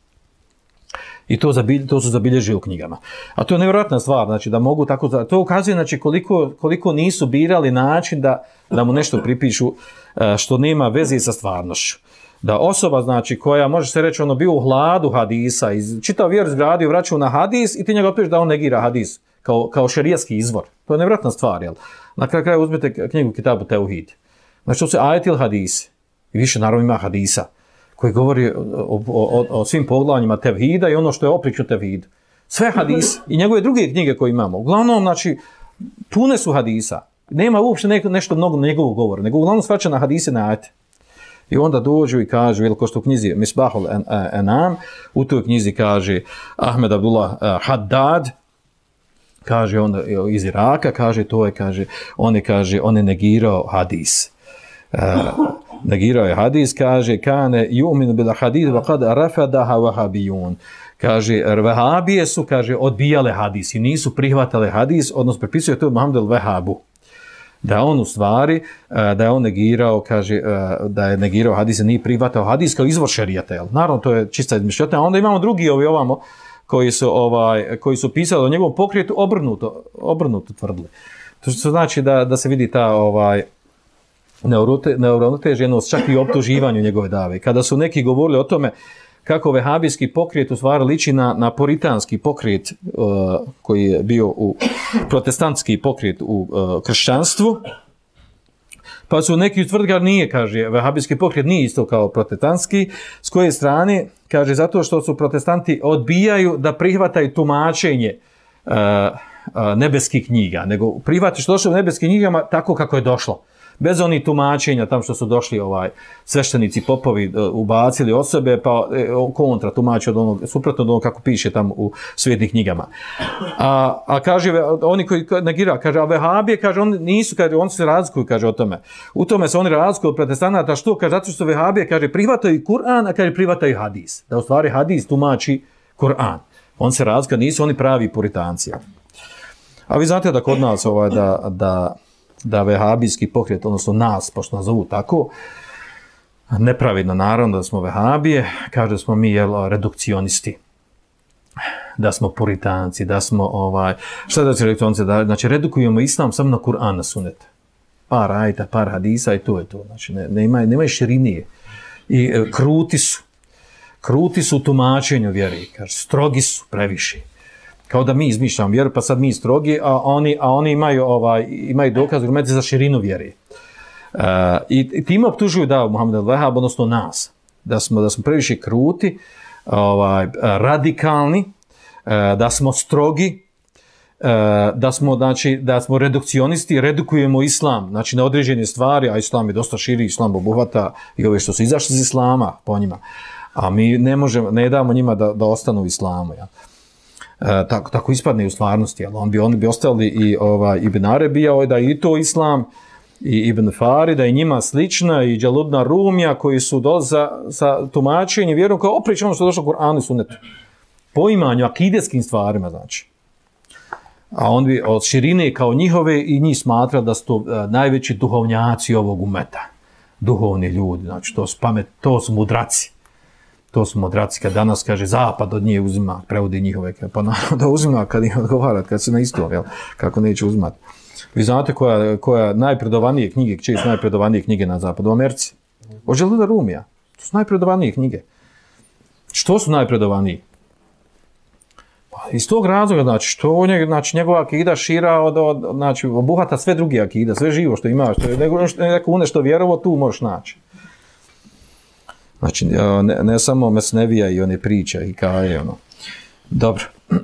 I to, zabilj, to su zabilježili u knjigama. A to je nevjerojatna stvar, znači da mogu tako, to ukazuje znači koliko, koliko nisu birali način da, da mu nešto pripišu što nema veze sa stvarnošću. Da osoba, znači, koja može se reći, ono bio u hladu hadisa, iz, čitao vjeru izgradio, vraćao na hadis i ti njega opet da on negira hadis kao, kao šerijatski izvor. To je nevjerojatna stvar, jel? Na kraju kraja uzmete knjigu Kitabu Teuhid. Znači to se ajet ili hadis. I više naravno ima hadisa koji govori o, o, o, o svim poglavljima tevhida i ono što je oprič o tevhidu. Sve hadis i njegove druge knjige koje imamo. Uglavnom, znači, pune su hadisa. Nema uopšte ne, nešto mnogo na njegovog govora, nego uglavnom svača na hadise na ajete. I onda dođu i kažu, ili ko što u knjizi Misbahul Enam, u toj knjizi kaže Ahmed Abdullah Haddad, kaže on iz Iraka, kaže to je, kaže, on je, kaže, on je negirao hadis. Uh, negirao je hadis, kaže, kane yu'minu bil hadis wa qad rafadaha wahabiyun. Kaže, Vahabije su, kaže, odbijale hadis i nisu prihvatale hadis, odnosno prepisuje to Muhammed al-Vahabu. Da on u stvari, da je on negirao, kaže, da je negirao hadis, nije prihvatao hadis kao izvor šerijata. Naravno, to je čista izmišljotina. Onda imamo drugi ovi ovamo, koji su, ovaj, koji su pisali o njegovom pokretu, obrnuto, obrnuto tvrdili. To što znači da, da se vidi ta ovaj, neuravnoteženost, čak i optuživanju njegove dave. Kada su neki govorili o tome kako vehabijski pokret u stvari liči na, na puritanski pokret uh, koji je bio u protestantski pokret u uh, kršćanstvu, pa su neki utvrdili nije, kaže, vehabijski pokret nije isto kao protestantski, s koje strane, kaže, zato što su protestanti odbijaju da prihvataju tumačenje uh, uh, nebeskih knjiga, nego prihvataju što došlo u nebeskim knjigama tako kako je došlo. Bez onih tumačenja, tam što su došli ovaj sveštenici, popovi, ubacili osobe, pa kontra tumači od onog, suprotno od onog kako piše tam u svetih knjigama. A, a kaže, oni koji negira, kaže, a vehabije, kaže, oni nisu, kaže, oni se razlikuju, kaže, o tome. U tome se oni razlikuju od protestanata, što, kaže, zato što su vehabije, kaže, prihvataju Kur'an, a kaže, prihvataju hadis. Da u stvari hadis tumači Kur'an. On se razlikuju, nisu oni pravi puritanci. A vi znate da kod nas, ovaj, da, da da vehabijski pokret, odnosno nas, pošto nas zovu tako, nepravedno naravno da smo vehabije, kaže da smo mi jel, redukcionisti, da smo puritanci, da smo, ovaj, šta da će redukcionisti, da, znači redukujemo islam samo na Kur'an, na sunet. Par ajta, par hadisa i to je to, znači ne, ne imaju nema širinije. I e, kruti su, kruti su u tumačenju vjeri, kaže, strogi su previše. Kao da mi izmišljamo vjeru, pa sad mi strogi, a oni, a oni imaju, ovaj, imaju dokaz argumente za širinu vjeri. Uh, I, i time optužuju da Muhammed al-Vahab, odnosno nas, da smo, da smo previše kruti, ovaj, radikalni, uh, da smo strogi, uh, da smo, znači, da smo redukcionisti, redukujemo islam, znači na određene stvari, a islam je dosta širi, islam obuhvata i ove što su izašli iz islama po njima, a mi ne možemo, ne damo njima da, da ostanu u islamu, ja. E, tako, tako ispadne u stvarnosti, jel? On bi, oni bi ostali i ovaj, Ibn Arabija, da i to islam, i Ibn Fari, da je njima slična, i Džaludna Rumija, koji su dolazi sa, sa tumačenjem vjerom, kao opričamo što je došlo u Kur'anu i Sunnetu. Poimanju, akidetskim stvarima, znači. A on bi od širine kao njihove i njih smatra da su to uh, najveći duhovnjaci ovog umeta. Duhovni ljudi, znači to su pamet, to su mudraci. To su mudraci, kad danas kaže zapad od nje uzima, prevodi njihove, pa naravno da uzima kad im odgovara, kad se na isto, jel, kako neće uzimati. Vi znate koja, koja najpredovanije knjige, čije su najpredovanije knjige na zapadu, u Americi? Od Džaludna Rumija. To su najpredovanije knjige. Što su najpredovanije? Pa iz tog razloga, znači, što njeg, znači, njegova akida šira od, od, znači, obuhata sve druge akida, sve živo što ima, što je neko, neko u nešto vjerovo, tu možeš naći. Znači, ne, ne samo Mesnevija i one priče i kaje, ono. Dobro.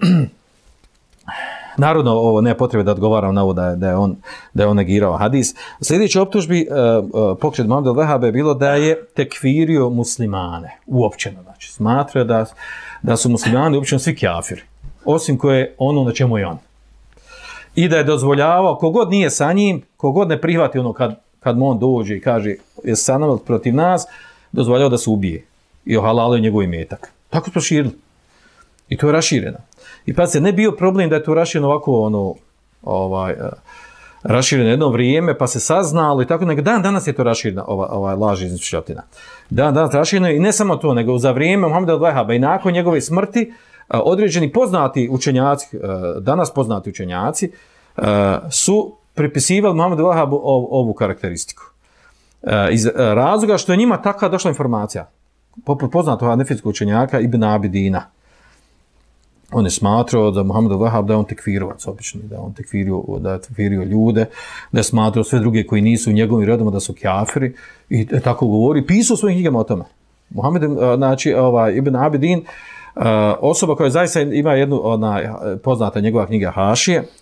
Naravno, ovo ne potrebe da odgovaram na ovo da je, da je, on, da je on negirao hadis. Sljedeći optužbi uh, uh, pokret Muhammed al-Vahaba je bilo da je tekfirio muslimane, uopćeno. Znači, smatra da, da su muslimani uopćeno svi kafiri, osim koje ono na čemu je on. I da je dozvoljavao, kogod nije sa njim, kogod ne prihvati ono kad, kad mu on dođe i kaže je sanovat protiv nas, dozvoljava da se ubije i ohalalio njegov imetak. Tako su proširili. I to je rašireno. I pa se ne bio problem da je to rašireno ovako, ono, ovaj, rašireno jedno vrijeme, pa se saznalo i tako, nego dan danas je to rašireno, ova, ovaj laž izmišljotina. Dan danas rašireno i ne samo to, nego za vrijeme Muhammeda al-Vahaba i nakon njegove smrti, određeni poznati učenjaci, danas poznati učenjaci, su pripisivali Muhammedu al-Vahabu ovu karakteristiku. Iz razloga što je njima takva došla informacija, poput poznatog hanefijskog učenjaka Ibn Abidina. On je smatrao da Muhammed al-Vahab da je on tekfirovac obični, da je on tekfirio, da je tekfirio ljude, da je smatrao sve druge koji nisu u njegovim redama da su kafiri i tako govori. Pisao svojim knjigama o tome. Muhammed, znači, ovaj, Ibn Abidin, osoba koja zaista ima jednu ona, poznata njegova knjiga Hašije,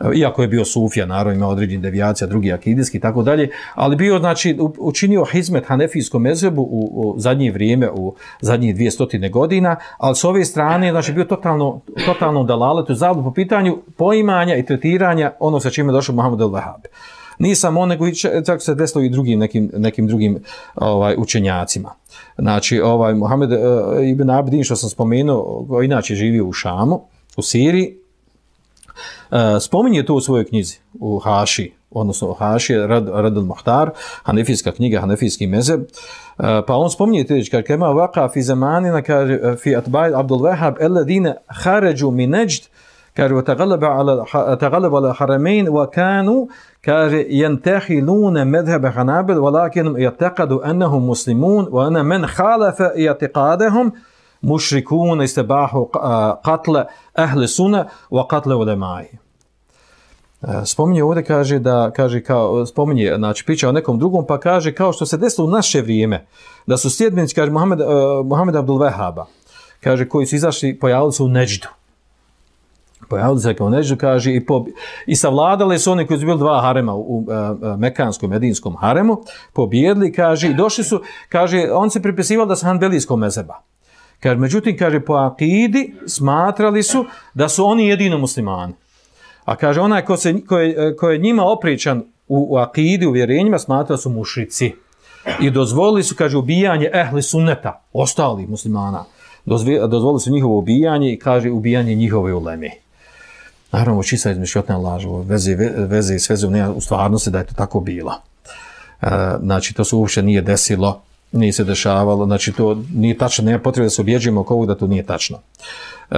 iako je bio sufija, naravno ima određeni devijacija, drugi akidijski i tako dalje, ali bio, znači, učinio hizmet hanefijskom mezhebu u, u zadnje vrijeme, u zadnjih dvije godina, ali s ove strane, znači, bio totalno, totalno dalaletu zabludu po pitanju poimanja i tretiranja ono sa čime je došao Muhammed el-Wahhab. Nije samo on, nego čak se desilo i drugim nekim, nekim drugim ovaj, učenjacima. Znači, ovaj, Muhammed uh, ibn Abdin, što sam spomenuo, koji inače živio u Šamu, u Siriji, uh, spominje to u svojoj knjizi, u Haši, odnosno u Haši, Rad, Rad al-Muhtar, hanefijska knjiga, hanefijski mezheb, uh, pa on spominje te reći, kaže, kema vaka fi zamanina, kaže, fi atbaj Abdul Wahhab, alladine haređu min Nejd, kaže, وتغلب على الحرمين وكانوا kaže ينتحلون مذهب حنابل ولكن يعتقدوا انهم مسلمون وان من خالف اعتقادهم مشركون استباحوا قتل اهل السنه وقتل علماء. Spominje ovdje, kaže da, kaže kao, spominje, znači priča o nekom drugom, pa kaže kao što se desilo u naše vrijeme, da su sljedbenici, kaže Muhammed, uh, Muhammed Abdul Wahhaba, kaže koji su izašli, pojavili se u Neđdu. Pojavili se kao Neđdu, kaže, i, po, i savladali su oni koji su bili dva harema u uh, mekanskom, medinskom haremu, pobjedili, kaže, i došli su, kaže, on se pripisivali da su hanbelijskog mezheba. Kaže, međutim, kaže, po akidi smatrali su da su oni jedino muslimani. A kaže, onaj ko, se, ko, je, ko je njima opričan u, u akidi, u vjerenjima, smatrali su mušrici. I dozvolili su, kaže, ubijanje ehli sunneta, ostalih muslimana. Dozvolili su njihovo ubijanje i, kaže, ubijanje njihove uleme. Naravno, čista izmišljotna laž, veze, veze i sveze u stvarnosti da je to tako bilo. E, znači, to se uopće nije desilo, nije se dešavalo, znači, to nije tačno, nema potrebe da se objeđujemo oko ovog da to nije tačno. E,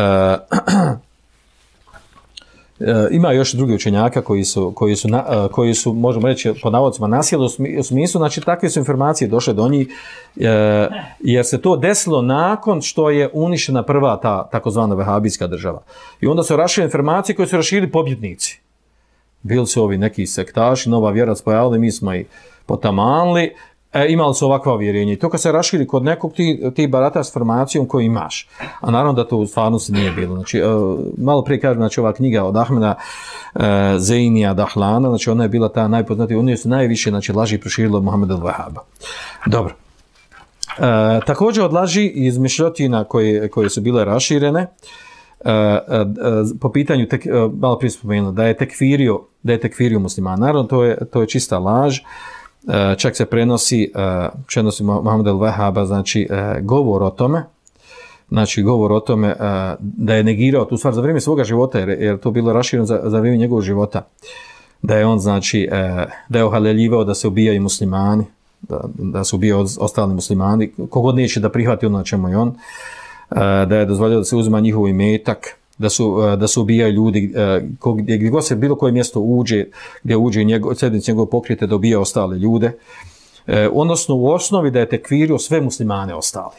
e, ima još drugi učenjaka koji su, koji su, na, koji su možemo reći, po navodcima nasjeli u smislu, znači, takve su informacije došle do njih, e, jer se to desilo nakon što je uništena prva ta takozvana vehabijska država. I onda su rašile informacije koje su rašili pobjednici. Bili su ovi neki sektaši, nova vjera spojavili, mi smo i potamanili, e, imali su ovakva vjerenja. I to kad se rašili kod nekog, ti, ti barata s informacijom koju imaš. A naravno da to u stvarnosti nije bilo. Znači, e, malo prije kažem, znači ova knjiga od Ahmeda e, Zeinija Dahlana, znači ona je bila ta najpoznatija, u njoj su najviše, znači, laži proširilo Muhammed el-Wahhaba. Dobro. E, također od laži i izmišljotina koje, koje su bile raširene, e, e, po pitanju, tek, e, malo prije spomenuo, da je tekfirio, da je tekfirio musliman. Naravno, to je, to je čista laž. E, čak se prenosi, e, prenosi Muhammed el-Wahhaba, znači, e, govor o tome, znači, govor o tome e, da je negirao tu stvar za vrijeme svoga života, jer, jer to bilo rašireno za, za vrijeme njegovog života. Da je on, znači, e, da je ohaleljivao da se ubijaju muslimani, da, da se ubijaju ostali muslimani, kogod neće da prihvati ono na čemu je on, da je dozvoljeno da se uzima njihov imetak, da su, da su ubijaju ljudi, gdje, gdje god se bilo koje mjesto uđe, gdje uđe njegov, sedmic njegov pokrijete da ubija ostale ljude, odnosno u osnovi da je tekfirio sve muslimane ostali.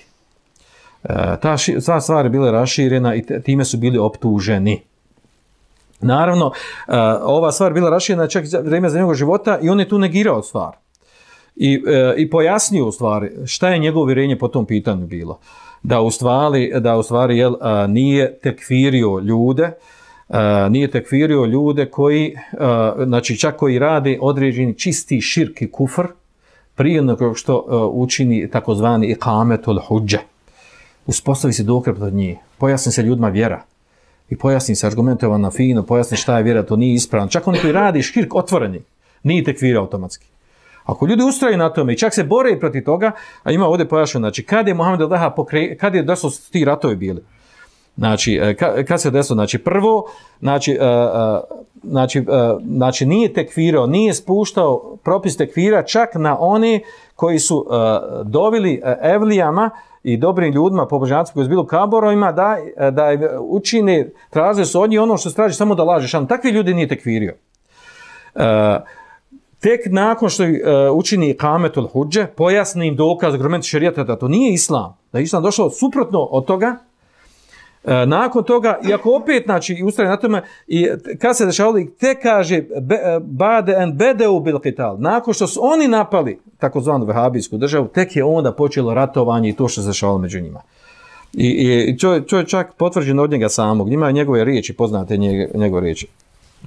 Ta, ši, ta stvar je bila raširena i time su bili optuženi. Naravno, ova stvar je bila raširena čak za vrijeme za njegov života i on je tu negirao stvar. I, e, i pojasnio u stvari šta je njegovo vjerenje po tom pitanju bilo. Da u stvari, da u stvari jel, a, nije tekfirio ljude, a, nije tekfirio ljude koji, a, znači čak koji rade određeni čisti širk i kufr prije nego što a, učini takozvani ikametul hudže. Uspostavi se dokaz od njih, pojasni se ljudima vjera i pojasni se argumentovano fino, pojasni šta je vjera, to nije ispravno. Čak oni koji radi širk otvoreni, nije tekfirio automatski. Ako ljudi ustraju na tome i čak se bore i protiv toga, a ima ovdje pojašnjeno, znači kad je Muhammed el-Wahhab pokre, kad je desilo ti ratovi bili? Znači, kad, kad se desilo? Znači, prvo, znači, uh, uh, znači, uh, znači nije tekfirao, nije spuštao propis tekfira čak na one koji su uh, dovili uh, evlijama i dobrim ljudima, pobožnjacima koji su bili u kaborovima, da, da učine, traže su od njih ono što se traži samo da lažeš. Ali takvi ljudi nije tekfirio. Uh, Tek nakon što uh, učini ikametul hudže, pojasni im dokaz, argument šerijata da to nije islam, da je islam došao suprotno od toga, uh, nakon toga, iako opet, znači, ustraje na tome, i kad se dešavali, te kaže, be, bade en bedeu bil qital, nakon što su oni napali takozvanu vehabijsku državu, tek je onda počelo ratovanje i to što se dešavalo među njima. I, i to, to je čak potvrđeno od njega samog, njima je njegove riječi, poznate njegove, njegove riječi.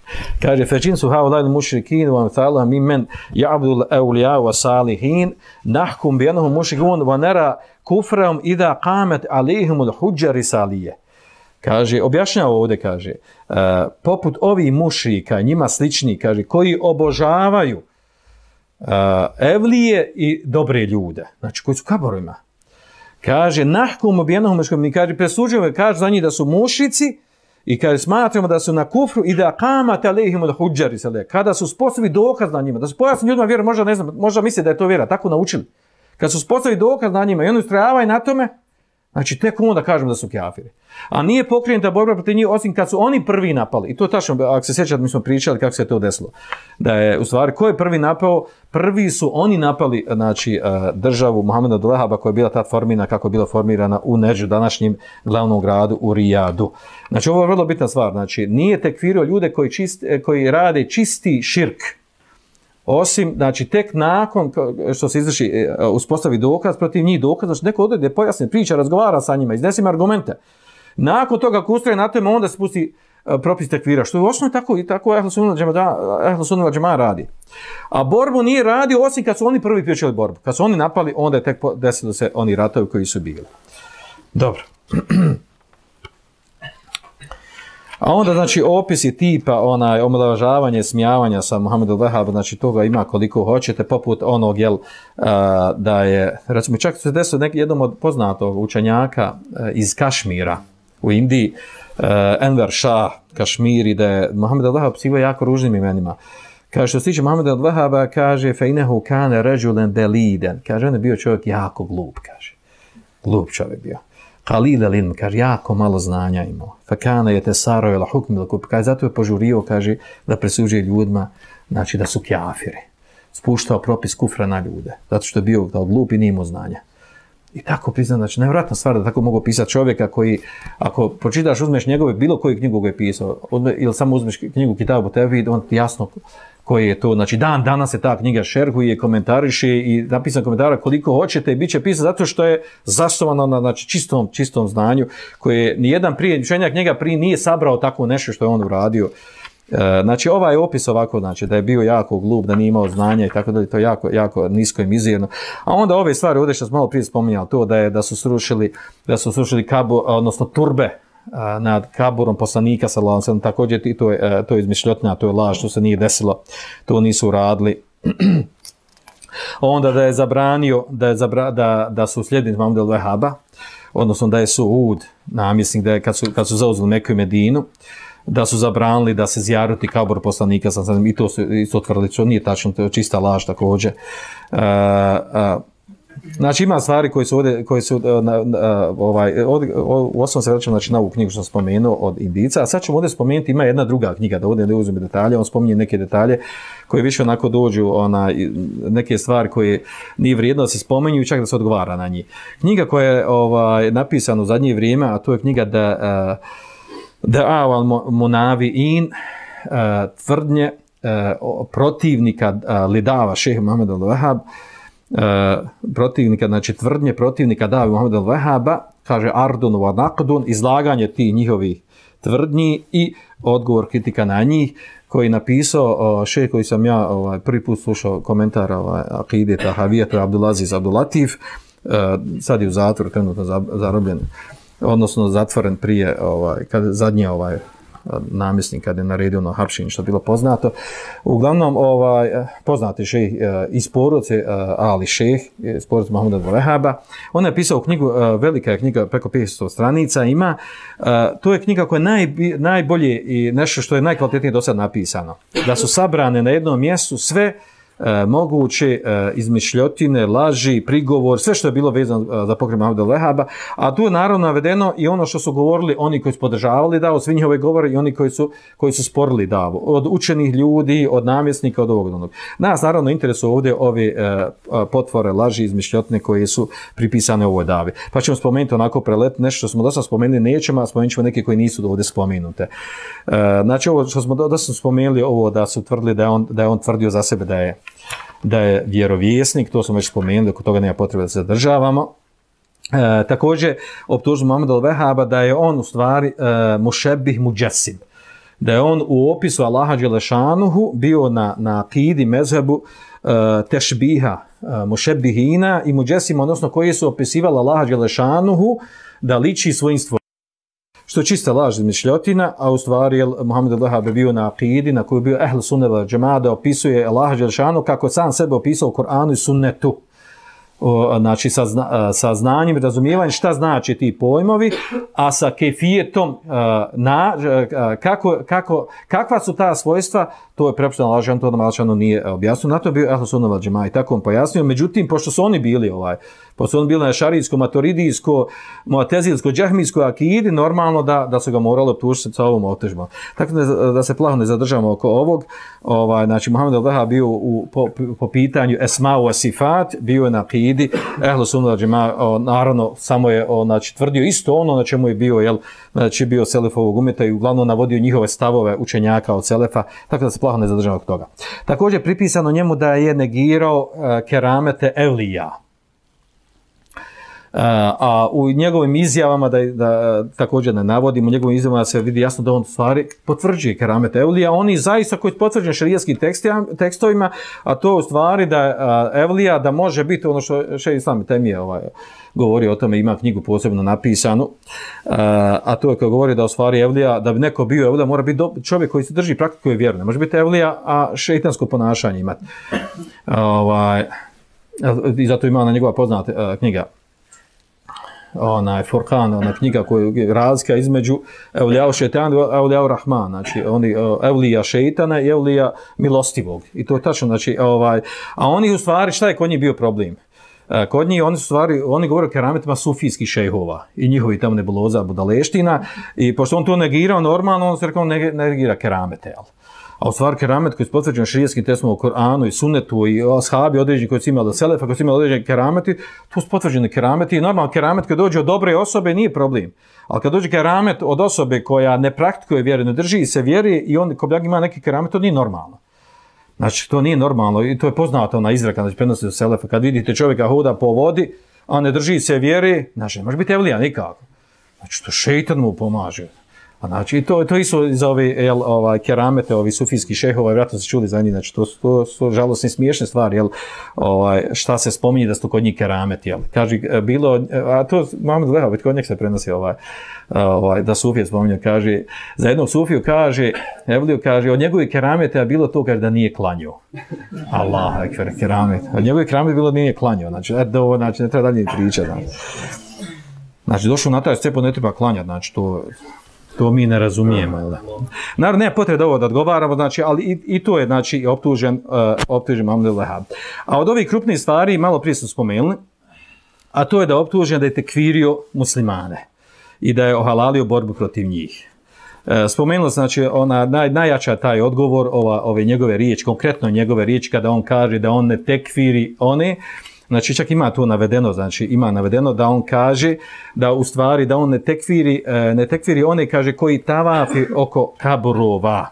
Kaže, feđin su hao lajnu mušrikin, vam thala mi men ja'budul evlija wa salihin, nahkum bijenahum mušrikun, wa nera kufreom ida qamet alihimul huđa risalije. Kaže, objašnjava ovdje, kaže, uh, poput ovih mušrika, njima slični, kaže, koji obožavaju uh, evlije i dobre ljude, znači koji su kaborovima. Kaže, nahkum bijenahum mušrikin, kaže, presuđujemo, kaže za njih da su mušrici, i kaže, smatramo da su na kufru i da qamat alejhimul huđa risalije. Kada su sposobili dokaz na njima, da su pojasni ljudima vjeru, možda ne znam, možda misle da je to vjera, tako naučili. Kad su sposobili dokaz na njima i oni ustrajavaju na tome, znači tek onda kažemo da su kafiri. A nije pokrenuta borba protiv njih osim kad su oni prvi napali. I to je tačno, ako se sjećate, mi smo pričali kako se to desilo. Da je, u stvari, ko je prvi napao? Prvi su oni napali, znači, državu Muhameda Abdul Vehaba koja je bila tad formirana, kako je bila formirana u Neđu, današnjem glavnom gradu, u Rijadu. Znači, ovo je vrlo bitna stvar. Znači, nije tekfirio ljude koji, čist, koji rade čisti širk. Osim, znači, tek nakon što se izvrši, uspostavi dokaz protiv njih, dokaz, znači neko odrede, pojasni, priča, razgovara sa njima, iznesi im argumente. Nakon toga, ako ustraje na tome, onda se pusti uh, propis tekvira, što je u osnovi tako i tako Ehl Sunnah Džemaat radi. A borbu nije radio osim kad su oni prvi pričali borbu. Kad su oni napali, onda je tek desilo se oni ratovi koji su bili. Dobro. A onda, znači, opisi tipa, onaj, omalovažavanje, smijavanja sa Muhamedom Vehaba, znači, toga ima koliko hoćete, poput onog, jel, a, da je, recimo, čak se desilo neki jednom od poznatog učenjaka a, iz Kašmira u Indiji, a, Enver Shah, Kašmiri, da je Muhammed Vehab psivo jako ružnim imenima. Kaže, što se tiče Muhameda Vehaba, kaže, fejnehu kane ređulen beliden, kaže, on je bio čovjek jako glup, kaže, glup čovjek bio. Qalil al-ilm, kaže, jako malo znanja imao. Fakana je tesaro ila hukm il kup, kaže, zato je požurio, kaže, da presuđuje ljudima, znači da su kjafiri. Spuštao propis kufra na ljude, zato što je bio kao glup i nije imao znanja. I tako priznam, znači, nevjerojatna stvar da tako mogu pisati čovjeka koji, ako pročitaš, uzmeš njegove, bilo koju knjigu koji je pisao, ili samo uzmeš knjigu Kitabu Tevhid, on ti jasno koji je to, znači dan danas se ta knjiga šerhuje, komentariše i napisan komentara koliko hoćete i bit će pisati zato što je zasnovano na, znači, čistom, čistom znanju koje nijedan prije, učenjak njega prije nije sabrao tako nešto što je on uradio. E, znači ovaj opis ovako, znači da je bio jako glup, da nije imao znanja i tako dalje, to je jako, jako nisko i mizerno. A onda ove stvari ovdje što smo malo prije spominjali, to da je da su srušili, da su srušili kabur, odnosno turbe nad kaburom poslanika sallallahu alejhi ve sellem, također i to je to je izmišljotina, to je laž, to se nije desilo, to nisu uradili. Onda da je zabranio da je zabra, da da su sljedbenici Muhameda Vehaba, odnosno da je Suud namjesnik, da je kad su kad su zauzeli Meku i Medinu, da su zabranili da se zijarati kabur poslanika sallallahu alejhi ve sellem, i to su isto tvrdili, to nije tačno, to je čista laž također. Uh, uh, Znači ima stvari koje su ovdje, koje su, na, na, ovaj, ovdje, u osnovu se vraćamo, znači, na ovu knjigu što sam spomenuo od Indica, a sad ćemo ovdje spomenuti, ima jedna druga knjiga, da ovdje ne uzme detalje, on spominje neke detalje koje više onako dođu, ona, neke stvari koje nije vrijedno da se spomenju i čak da se odgovara na njih. Knjiga koja je ovaj, napisana u zadnje vrijeme, a to je knjiga da Da Aval Munavi'in, tvrdnje uh, protivnika uh, Lidava šeha Muhameda al-Vehab, Uh, protivnika, znači tvrdnje protivnika Davi Muhameda al-Vehaba, kaže Ardun wa Naqdun, izlaganje tih njihovih tvrdnji i odgovor kritika na njih, koji je napisao uh, šejh koji sam ja ovaj, prvi put slušao komentar ovaj, Akide Tahavije, to je Abdulaziz Abdulatif, uh, sad je u zatvoru trenutno zarobljen, odnosno zatvoren prije, ovaj, kad zadnji ovaj, namjesnik kad je naredio ono hapšenje, što je bilo poznato. Uglavnom, ovaj, poznati šejh iz porodice Ali šejh, iz porodice Muhameda Vehaba, on je napisao knjigu, velika je knjiga, preko petsto stranica ima, to je knjiga koja je naj, najbolje i nešto što je najkvalitetnije do sad napisano. Da su sabrane na jednom mjestu sve E, moguće e, izmišljotine, laži, prigovor, sve što je bilo vezano e, za pokret Muhameda Vehaba, a tu je naravno navedeno i ono što su govorili oni koji su podržavali davu, svi njihove govore i oni koji su, koji su sporili davu, od učenih ljudi, od namjesnika, od ovog onog. Nas naravno interesuju ovdje ove e, potvore, laži, izmišljotine koje su pripisane ovoj davi. Pa ćemo spomenuti onako prelet, nešto što smo dosta spomenuli, nećemo, a spomenut ćemo neke koji nisu ovdje spomenute. E, znači ovo što smo dosta spomenuli, ovo da su tvrdili da je on, da je on tvrdio za sebe da je da je vjerovjesnik, to smo već spomenuli, oko toga nema potrebe da se zadržavamo. E, također, optužuju Muhameda al-Vehaba da je on u stvari e, mušebih muđesim. da je on u opisu Allaha Đelešanuhu bio na, na akidi mezhebu uh, tešbiha, uh, mušebihina i muđesima, odnosno koji su opisivali Allaha Đelešanuhu da liči svojim stvorenjem. Što je čista laž izmišljotina, a u stvari je Muhammed al-Wahhab bio na akidi, na koju je bio Ahl Sunne vel Džemaa, da opisuje Allaha Đelešanuhu kako sam sebe opisao u Koranu i sunnetu. O, znači sa, zna, sa znanjem i razumijevanjem šta znači ti pojmovi, a sa kefijetom na, kako, kako, kakva su ta svojstva, to je prepušteno Allaha, to nam Allaha nije objasnio. Na to je bio Ahl Sunne vel Džemaa i tako on pojasnio. Međutim, pošto su oni bili ovaj, pošto su oni bili na šarijsko, maturidijsko, muatezilsko, džahmijsko akidi, normalno da, da su ga morali optužiti sa ovom otežbom. Tako da, da se plaho ne zadržamo oko ovog. Ovaj, znači, Muhammed al-Wahhab bio u, po, po pitanju esma wa sifat, bio je na akidi Ehlu Sunne vel Džemaa, naravno, samo je o, znači, tvrdio isto ono na čemu je bio, jel, znači, bio selefovog umeta i uglavnom navodio njihove stavove učenjaka od selefa, tako da se plaho ne zadržamo oko toga. Također pripisano njemu da je negirao uh, keramete evlija. A u njegovim izjavama, da, da također ne navodimo, u njegovim izjavama se vidi jasno da on stvari potvrđuje keramet evlija. Oni zaista koji potvrđuju šerijskim tekstovima, a to u stvari da evlija da može biti ono što šejh Islam Temije ovaj, govori o tome, ima knjigu posebno napisanu, a to je kao govori da u stvari evlija, da bi neko bio evlija, mora biti čovjek koji se drži praktikuje vjeru. Ne može biti evlija, a šeitansko ponašanje imati. Ovaj, i zato ima na njegova poznata knjiga onaj Furkan, ona knjiga koja je razlika između evlijao šeitana i evlijao rahman, znači oni evlija šeitana i evlija milostivog. I to je tačno, znači ovaj, a oni u stvari šta je kod njih bio problem? Kod njih oni su stvari, oni govore o kerametima sufijskih šejhova i njihovi tamo nebuloza budaleština, i pošto on to negirao normalno, on se rekao ne negira keramete, jel? A u stvari keramet koji je potvrđen širijskim tekstom u Koranu i sunnetu i ashabi određeni koji su imali selefa, koji su imali određeni kerameti, to su potvrđeni kerameti i normalno keramet kad dođe od dobre osobe nije problem. Ali kad dođe keramet od osobe koja ne praktikuje vjeru, ne drži se vjeri i on ko ima neki keramet, to nije normalno. Znači to nije normalno i to je poznato na izreka, znači prenosi od selefa. Kad vidite čovjeka hoda po vodi, a ne drži se vjeri, znači ne može biti evlija nikako. Znači to šeitan mu pomaže. Znači, to, to isto iz ove jel, ovaj, keramete, ovi sufijski šehova, vjerojatno se čuli za njih, znači, to su to, to žalostne smiješne stvari, jel, ovaj, šta se spominje da su kod njih kerameti, jel, kaže, bilo, a to, Muhammed al-Wahhab, kod njeg se prenosi, ovaj, ovaj, da sufije spominje, kaže, za jednog sufiju kaže, Evliju kaže, od njegove keramete, a bilo to, kaže, da nije klanio. Allah, ekver, keramet, od njegove keramete bilo da nije klanio, znači, eto, znači, ne treba dalje pričati, znači, znači, došao na taj scepu, ne treba klanjati, znači, to, to mi ne razumijemo, jel da? Naravno, nema potrebe da ovo da odgovaramo, znači, ali i, i to je, znači, optužen, uh, optužen Muhammed al-Wahhab. A od ovih krupnih stvari, malo prije su spomenuli, a to je da je optužen da je tekfirio muslimane i da je ohalalio borbu protiv njih. Uh, spomenulo, znači, ona naj, najjača taj odgovor, ova, ove njegove riječi, konkretno njegove riječi, kada on kaže da on ne tekfiri one, znači čak ima to navedeno, znači ima navedeno da on kaže da u stvari da on ne tekfiri, ne tekfiri one, kaže, koji tavafi oko kaburova.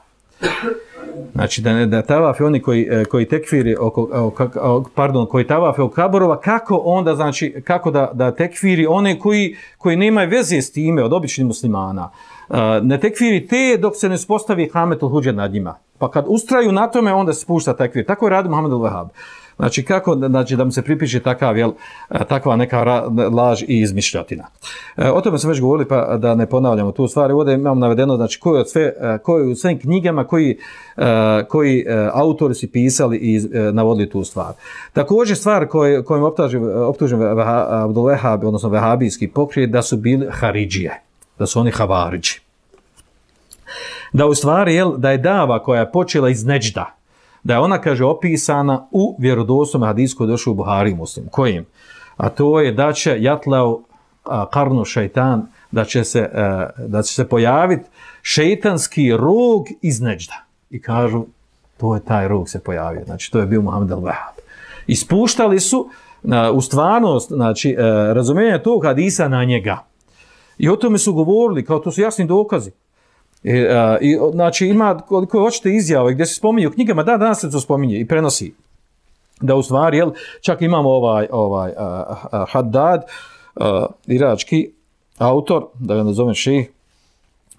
Znači da, da tavafi oni koji, koji tekfiri oko, oko, pardon, koji tavafi oko kaburova, kako onda, znači, kako da, da tekfiri one koji, koji nemaju veze s time od običnih muslimana. Ne tekfiri te dok se ne uspostavi hametul huđe nad njima. Pa kad ustraju na tome, onda se spušta tekfir. Tako je radio Muhammed al-Wahhab. Znači, kako, znači, da mu se pripiše takav, jel, takva neka ra, laž i izmišljotina. E, o tome smo već govorili, pa da ne ponavljamo tu stvari. Ovdje imamo navedeno, znači, koji od sve, koji u svim knjigama, koji, koji autori su pisali i navodili tu stvar. Također stvar koje, kojim optužen Abdul Wahhab, odnosno vehabijski pokret, da su bili haridžije, da su oni havariđi. Da u stvari, jel, da je dava koja je počela iz Neđda, da je ona, kaže, opisana u vjerodostojnom hadisu koji je došao u Buhari i Muslim. Kojim? A to je da će jatlao karnu šeitan, da će se, a, da će se pojaviti šeitanski rog iz Neđda. I kažu, to je taj rog se pojavio. Znači, to je bio Muhammed al-Wahhab. Ispuštali su a, u stvarnost, znači, a, razumijenje tog hadisa na njega. I o tome su govorili, kao to su jasni dokazi. I, a, i, znači ima koliko hoćete izjave gdje se spominje u knjigama, da, danas se to spominje i prenosi da u stvari, jel, čak imamo ovaj, ovaj a, a, Haddad, a, irački autor, da ga nazovem šejh,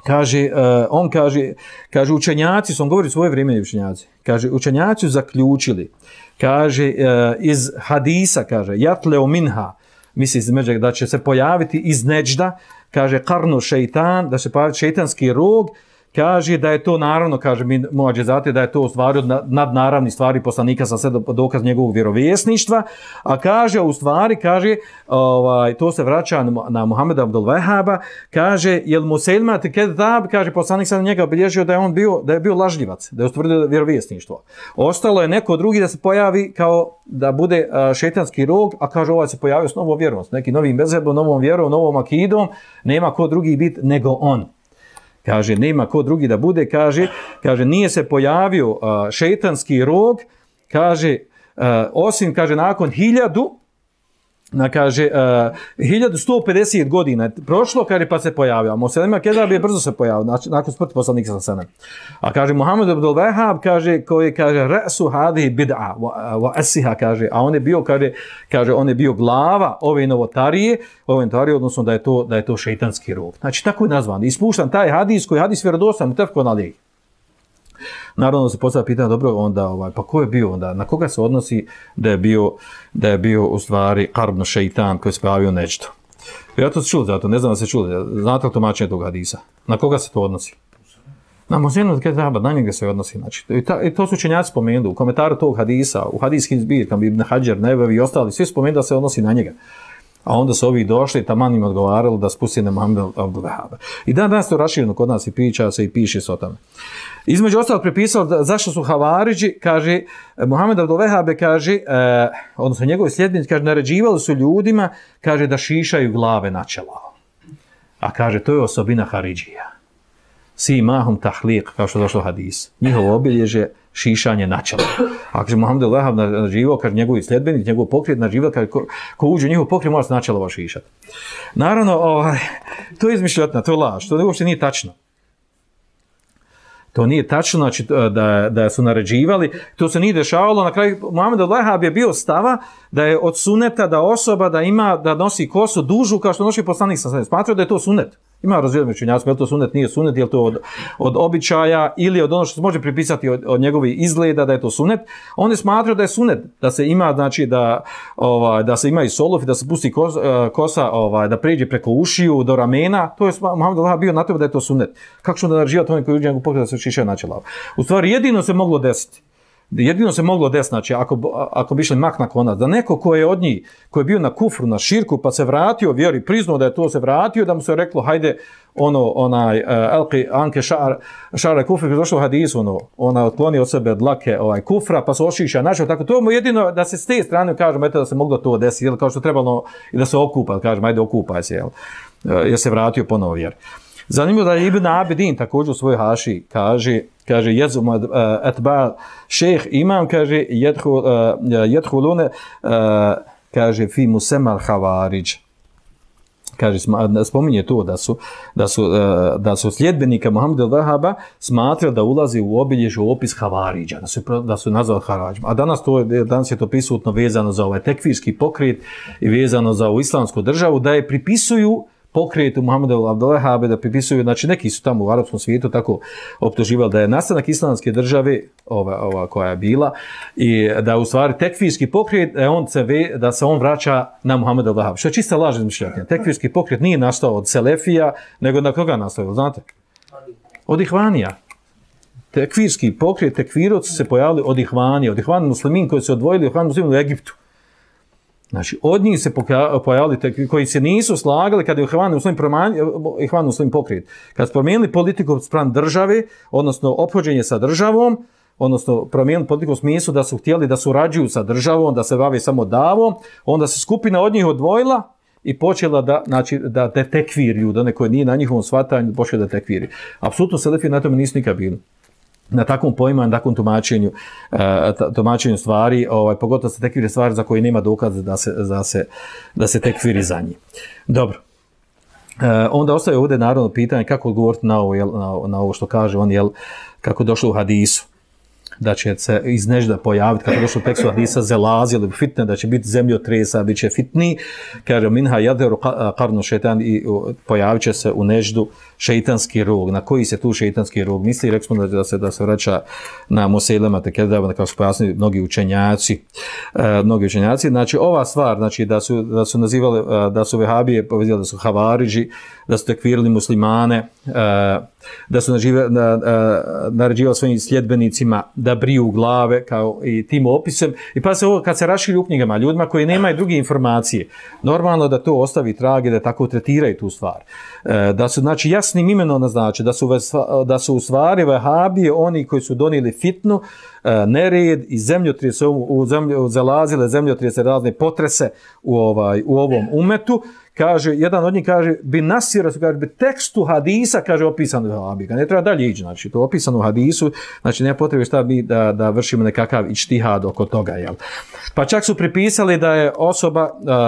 kaže, uh, on kaže, kaže učenjaci, on govori svoje vrijeme učenjaci, kaže učenjaci zaključili, kaže uh, iz hadisa, kaže jatleo minha, misli između da će se pojaviti iz neđda, kaže karno šeitan, da se pojaviti šeitanski rog, kaže da je to naravno, kaže mi muadžizati, da je to u stvari od nadnaravnih stvari poslanika sa sve dokaz njegovog vjerovjesništva, a kaže u stvari, kaže, ovaj, to se vraća na, na Muhameda Abdul Vehaba, kaže, jel Muselma Kedab, kaže poslanik sa njega obilježio da je on bio, da je bio lažljivac, da je ustvrdio vjerovjesništvo. Ostalo je neko drugi da se pojavi kao da bude uh, šetanski rog, a kaže ovaj se pojavio s novom vjerom, s nekim novim mezhebom, novom vjerom, novom akidom, nema ko drugi biti nego on. Kaže, nema ko drugi da bude, kaže, kaže nije se pojavio uh, šeitanski rog, kaže, uh, osim, kaže, nakon hiljadu, na, kaže, uh, hiljadu sto pedeset godina prošlo, kaže, pa se pojavio. A Muselma Kedab je brzo se pojavio, znači, nakon smrti poslanika sa senem. A kaže, Muhammed Abdul Vehab, kaže, koji, kaže, re'su hadihi bid'a, wa, wa asiha, kaže, a on je bio, kaže, kaže, on je bio glava ove novotarije, ove novotarije, odnosno da je to, da je to šeitanski rog. Znači, tako je nazvan. Ispuštan taj hadis, koji je hadis vjerodostan, tefko na lijek. Naravno se postavlja pitanje, dobro, onda, ovaj, pa ko je bio onda, na koga se odnosi da je bio, da je bio u stvari karbno šeitan koji je spavio nešto. Ja to se čuli zato, ne znam da se čuli, znate li tumačenje tog hadisa? Na koga se to odnosi? Na Muselma Kedaba, na njega se odnosi. Znači, i, ta, i to su učenjaci spomenuli u komentaru tog hadisa, u hadijskim zbirkama, Ibn Hadžar, Nevevi i ostali, svi spomenuli da se odnosi na njega. A onda su ovi došli, taman im odgovarali da spusti na Muhameda Abdul Vehaba. I dan danas to rašireno kod nas i priča se i piše se o tome. Između ostalog prepisao da, zašto su Havariđi, kaže, Muhammed Abdul Vehabe, kaže, eh, odnosno njegovi sljedbenici, kaže, naređivali su ljudima, kaže, da šišaju glave na čelo. A kaže, to je osobina Haridžija. Si mahum tahliq, kao što je došlo hadis. Njihovo obilježje šišanje na čelo. A kaže, Muhammed Abdul Vehab naređivao, kaže, njegovi sljedbenici, njegov pokret naređivao, kaže, ko, ko uđe u njihov pokret, mora se na čelo šišati. Naravno, ovaj, to je izmišljotna, to je laž, to uopšte nije tačno. To nije tačno, znači da, da su naređivali, to se nije dešavalo. Na kraju Muhammed Abdul Vehab je bio stava da je od suneta da osoba da ima, da nosi kosu dužu kao što nosi poslanik sa sebe. Smatrao da je to sunet. Ima razvijedno među učenjacima, je li to sunet, nije sunet, je li to od, od običaja ili od ono što se može pripisati od, od njegovih izgleda da je to sunet. On je smatrao da je sunet, da se ima, znači da, ovaj, da se ima i solov i da se pusti kos, kosa, ovaj, da pređe preko ušiju do ramena. To je Muhammed Abdul Vehab bio na tome da je to sunet. Kako što da naređivati oni koji uđe njegov pokret da se šišaju na čelo? U stvari jedino se moglo desiti. Jedino se moglo desiti, znači, ako, ako bi išli mak na konac, da neko ko je od njih, ko je bio na kufru, na širku, pa se vratio, vjeri, priznao da je to se vratio, da mu se reklo, hajde, ono, onaj, uh, elki, anke, šar, šara kufra, kada je došlo u hadisu, ono, ona otkloni od sebe dlake ovaj, kufra, pa se ošiša, znači, tako, to je mu jedino da se s te strane, kažemo, eto, da se moglo to desiti, jel, kao što trebalo i da se okupa, kažemo, hajde, okupaj se, jel, jer se vratio ponovo vjeri. Zanimljivo da je Ibn Abidin također u svojoj haši kaže, kaže, jezum uh, etba šejh imam, kaže, jedhulune, uh, kaže, fi musemal havariđ. Kaže, spominje to da su, da su, uh, da su sljedbenika Muhameda Vehaba smatrali da ulazi u obilježje u opis havariđa, da su, da su nazvali havariđima. A danas, to, danas je to prisutno vezano za ovaj tekfirski pokret i vezano za ovu islamsku državu, da je pripisuju pokretu Muhameda Abdul Vehabe, da pripisuju, znači neki su tamo u arapskom svijetu tako optuživali da je nastanak islamske države, ova, ova koja je bila, i da u stvari tekfirski pokret, on se ve, da se on vraća na Muhameda Abdul Vehabe. Što je čista laž izmišljanja. Tekfirski pokret nije nastao od Selefija, nego na koga nastao, znate? Od Ihvanija. Tekfirski pokret, tekfirovci se pojavili od Ihvanija, od Ihvan muslimin koji se odvojili od Ihvan muslimin u Egiptu. Znači, od njih se pojavili te, koji se nisu slagali kada je Ihvan Muslim pokret. Kad su promijenili politiku spram države, odnosno ophođenje sa državom, odnosno promijenili politiku u smislu da su htjeli da surađuju sa državom, da se bave samo davom, onda se skupina od njih odvojila i počela da, znači, da te tekvirju, da neko nije na njihovom shvatanju, počela da tekviri. Apsolutno Selefi na tome nisu nikad bili. Na takvom pojmu, na takvom tumačenju, uh, tumačenju stvari, ovaj, pogotovo se tekviri stvari za koje nema dokaza da se, da se, da se tekviri za njih. Dobro. Uh, onda ostaje ovdje naravno pitanje kako odgovoriti na ovo, jel, na, na ovo što kaže on, jel, kako došlo u hadisu. da će se iz nežda pojaviti, kako došlo u tekstu hadisa, zelazili fitne, da će biti zemljotresa, bit će fitni, kaže minha jaderu karno šeitan i pojavit će se u neždu šeitanski rog. Na koji se tu šeitanski rog misli? Rekli smo da se, da se vraća na Museilema Tekedava, kako su pojasnili mnogi učenjaci. E, mnogi učenjaci. Znači, ova stvar, znači, da su, da su nazivali, da su vehabije povezali, da su havariđi, da su tekvirili muslimane, e, da su naređivali svojim sljedbenicima da briju glave kao i tim opisem. I pa se ovo, kad se raširi u knjigama, ljudima koji nemaju druge informacije, normalno da to ostavi trage, da tako tretiraju tu stvar. E, da su, znači, jasnim imenom naznače, da su, da su u stvari vehabije oni koji su donijeli fitnu, e, nered i zemljotrese, u zemlju, zalazile zemljotrese, razne potrese u, ovaj, u ovom umetu. Kaže, jedan od njih kaže, bi nasira, kaže, bi tekstu hadisa, kaže, opisano u vehabije. Ne treba dalje ići, znači, to opisano u hadisu, znači, nema potrebe šta mi da, da vršimo nekakav ičtihad oko toga, jel? Pa čak su pripisali da je osoba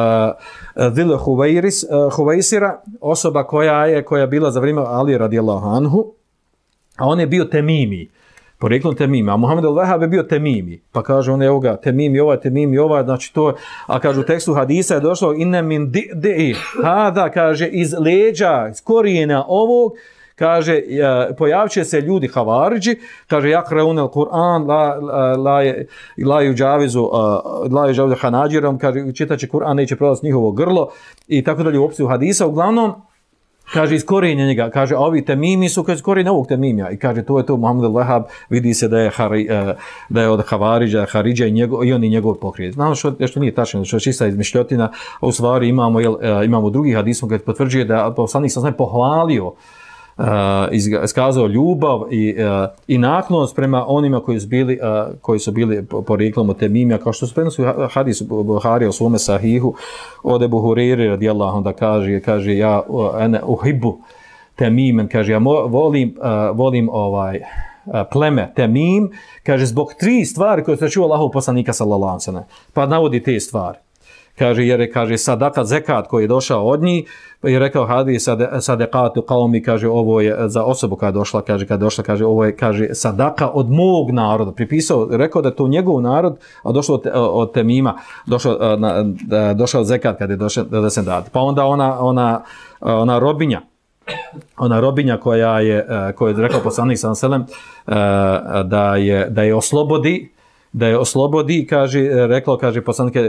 uh, Dhil uh, Huvaisira, osoba koja je, koja je bila za vrijeme Ali radijallahu anhu, a on je bio temimi, porijeklom temimi, a Muhammed al-Wahhab je bio temimi, pa kaže on je ovoga, temimi ovaj, temimi ovaj, znači to, a kaže u tekstu hadisa je došlo inne min di, di, hada, kaže, iz leđa, iz korijena ovog, kaže, pojavit će se ljudi havariđi, kaže, jakraun al-Kur'an, la, la, la, la juđavizu, la juđavizu hanađirom, kaže, čitat će Kur'an, neće prolaziti njihovo grlo, i tako dalje u opciju hadisa, uglavnom, kaže, iz korijenja njega, kaže, a ovi temimi su iz korijenja ovog temimija, i kaže, to je to Muhammed al-Wahhab, vidi se da je, hari, da je od havariđa, haridža i, njegov, i on i njegov pokrijet. Znamo što, što nije tačno, što je čista izmišljotina, a u stvari imamo, jel, imamo drugi hadismo kad potvrđuje da poslanik sam pohvalio, Uh, iskazao ljubav i, uh, i naklonost prema onima koji su bili, uh, koji su bili porijeklom od temimija, kao što su prenosi hadis Buharija u svome sahihu od Ebu Hureyre radijallahu da kaže, kaže ja ene uhibbu temimen, kaže ja mo, volim, uh, volim ovaj uh, pleme temim, kaže zbog tri stvari koje se čuo Allahov poslanika sallallahu alejhi ve sellem, pa navodi te stvari. Kaže, jer je, kaže, sadaka zekat koji je došao od njih, pa je rekao hadis sadekatu qaumi, kaže, ovo je za osobu kada je došla, kaže, kada je došla, kaže, ovo je, kaže, sadaka od mog naroda. Pripisao, rekao da je to njegov narod, a došlo od, od temima, došao, na, došao zekat kada je došao da se dati. Pa onda ona, ona, ona robinja, ona robinja koja je, koja je rekao poslanik sallallahu alejhi ve sellem da je, da je oslobodi, da je oslobodi, kaže, rekao, kaže, poslanike,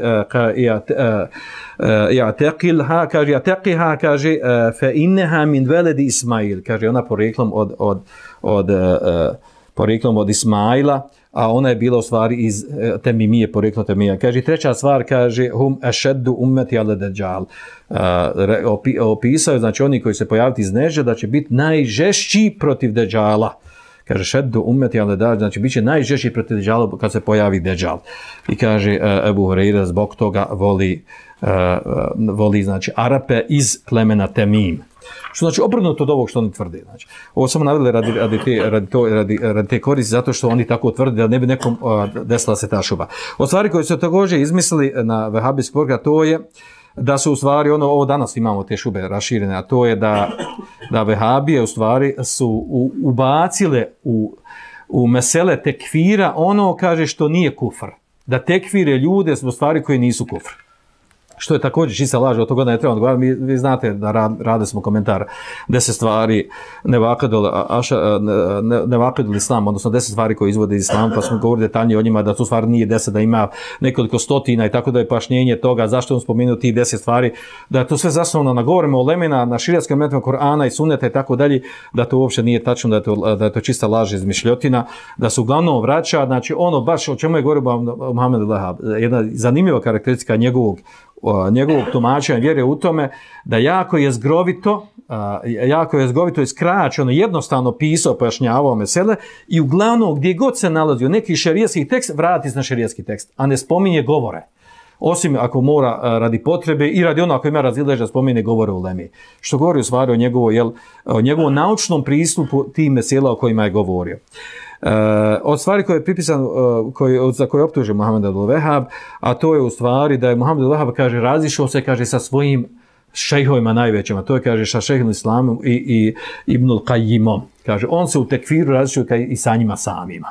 ja teqilha, kaže, ja teqiha, kaže, fe inneha min veledi Ismail, kaže, ona porijeklom od, od, od, porijeklom od Ismaila, a ona je bila u stvari iz Temimije, porijeklom Temimije. Kaže, treća stvar, kaže, hum ešeddu ummeti ale deđal. Opisao, znači, oni koji se pojaviti iz neža, da će biti najžešći protiv deđala. Kaže, šeddu umeti ale deđal, znači, bit će najžešći protiv deđala kad se pojavi deđal. I kaže, Ebu Hureyre zbog toga voli, uh, voli, znači, Arape iz plemena Temim. Što znači obrnuto od ovog što oni tvrde. Znači, ovo samo naveli radi, radi, te, radi, to, radi, radi te koristi, zato što oni tako tvrde da ne bi nekom uh, desila se ta šuba. Od stvari koje su također izmislili na vehabijski pogled, to je da su u stvari, ono, ovo danas imamo te šube raširene, a to je da, da vehabije u stvari su u, ubacile u, u mesele tekfira ono, kaže, što nije kufr. Da tekfire ljude u stvari koji nisu kufr. Što je također čista laž, od toga ne treba odgovarati. Mi, vi znate da rad, rade smo komentar deset stvari nevakidul islam, odnosno deset stvari koje izvode iz islam, pa smo govorili detaljnije o njima, da to stvar nije deset, da ima nekoliko stotina i tako da je pašnjenje toga, zašto on spomenuo tih deset stvari, da je to sve zasnovano na govorima o lemena, na širijatskim metodima Korana i sunneta i tako dalje, da to uopće nije tačno, da je to, da je to čista laž izmišljotina, da se uglavnom vraća, znači ono baš o čemu je govorio Muhammed al-Wahhab, jedna zanimljiva karakteristika njegovog njegovog tumačenja vjere u tome da jako je zgrovito, jako je zgrovito iskraćeno, jednostavno pisao, pojašnjavao mesele i uglavnom gdje god se nalazio neki šerijatski tekst, vrati se na šerijatski tekst, a ne spominje govore. Osim ako mora radi potrebe i radi ono ako ima razilaženja spominje govore u lemi. Što govori u stvari o njegovom, jel, o njegovom naučnom pristupu tim mesela o kojima je govorio. Uh, od stvari koje je pripisan, uh, koji, za koje je optužio Muhammed al-Wahhab, a to je u stvari da je Muhammed al-Wahhab, kaže, razišao se, kaže, sa svojim šejhovima najvećima, to je, kaže, sa šejhom Islamom i, i Ibnul Qayyimom. Kaže, on se u tekfiru razišao i sa njima samima.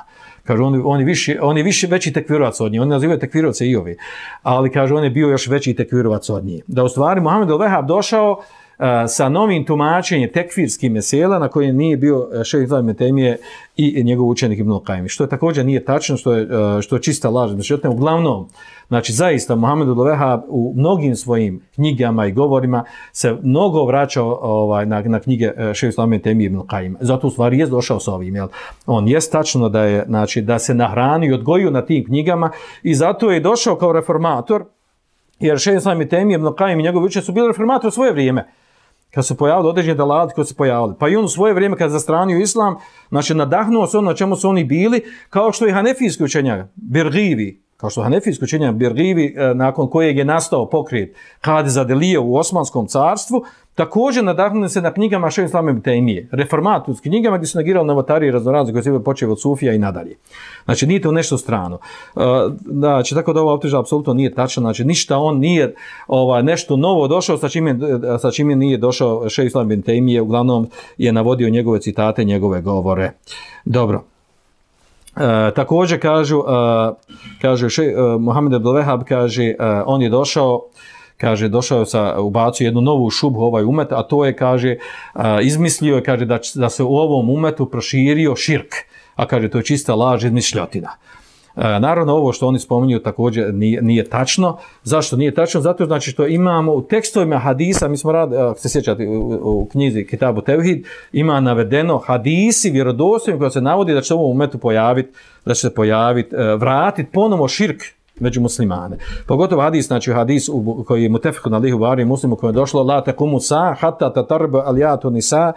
Kaže, on, on, je više, on je više veći tekvirovac od njih. Oni nazivaju tekvirovce i ovi. Ali, kaže, on je bio još veći tekvirovac od njih. Da u stvari Muhammed el-Vehhab došao uh, sa novim tumačenjem tekfirskih mesela na koji nije bio šejh Islam ibn Tejmije i njegov učenik Ibn al-Qaim. Što je također nije tačno, što je, uh, što je čista laž. Znači, uglavnom, znači, zaista Muhammed el-Vehhab u mnogim svojim knjigama i govorima se mnogo vraćao ovaj, na, na knjige šejh Islam ibn Tejmije i Ibn al-Qaim. Zato u stvari je došao sa ovim. Jel? On je tačno da je, znači, da se nahranio i odgojio na tim knjigama i zato je došao kao reformator, jer šejh Islam ibn Tejmije, Ibn al-Qaim i njegovi učenici su bili reformatori u svoje vrijeme. Kad su pojavili određeni dalalati koji su pojavili. Pa i on u svoje vrijeme kad zastranio islam, znači nadahnuo se ono na čemu su oni bili, kao što i hanefijski učenjak, Birgivi, kao što hanefijski učenjak Birgivi, nakon kojeg je nastao pokret Kadi Zadelije u Osmanskom carstvu, također nadahnuo se na knjigama šejh Islama ibn Tejmije, reformatorskim knjigama gdje su negirali novotarije i raznorazne koje se počeo od Sufija i nadalje. Znači nije to nešto strano. Znači tako da ova optužba apsolutno nije tačna, znači ništa on nije ovaj, nešto novo došao sa čime, sa čime nije došao šejh Islam ibn Tejmije, uglavnom je navodio njegove citate, njegove govore. Dobro. E, također kažu, e, kaže še, e, Muhammed el-Vehhab kaže, e, on je došao, kaže, došao sa, ubacio jednu novu šubhu ovaj umet, a to je, kaže, a, izmislio je, kaže, da, da se u ovom umetu proširio širk, a kaže, to je čista laž, izmišljotina. A, naravno, ovo što oni spominju također nije, nije tačno. Zašto nije tačno? Zato znači što imamo u tekstovima hadisa, mi smo radili, ako se sjećate, u, u knjizi Kitabu Tevhid, ima navedeno hadisi vjerodostojni koji se navodi da će se u ovom umetu pojaviti, da će se pojaviti, vratiti ponovo širk među muslimane. Pogotovo hadis, znači hadis u, koji je mutefekun alihi u Buhari Muslimu koji je došlo la taqumu sa hatta tatarba aliyatu nisa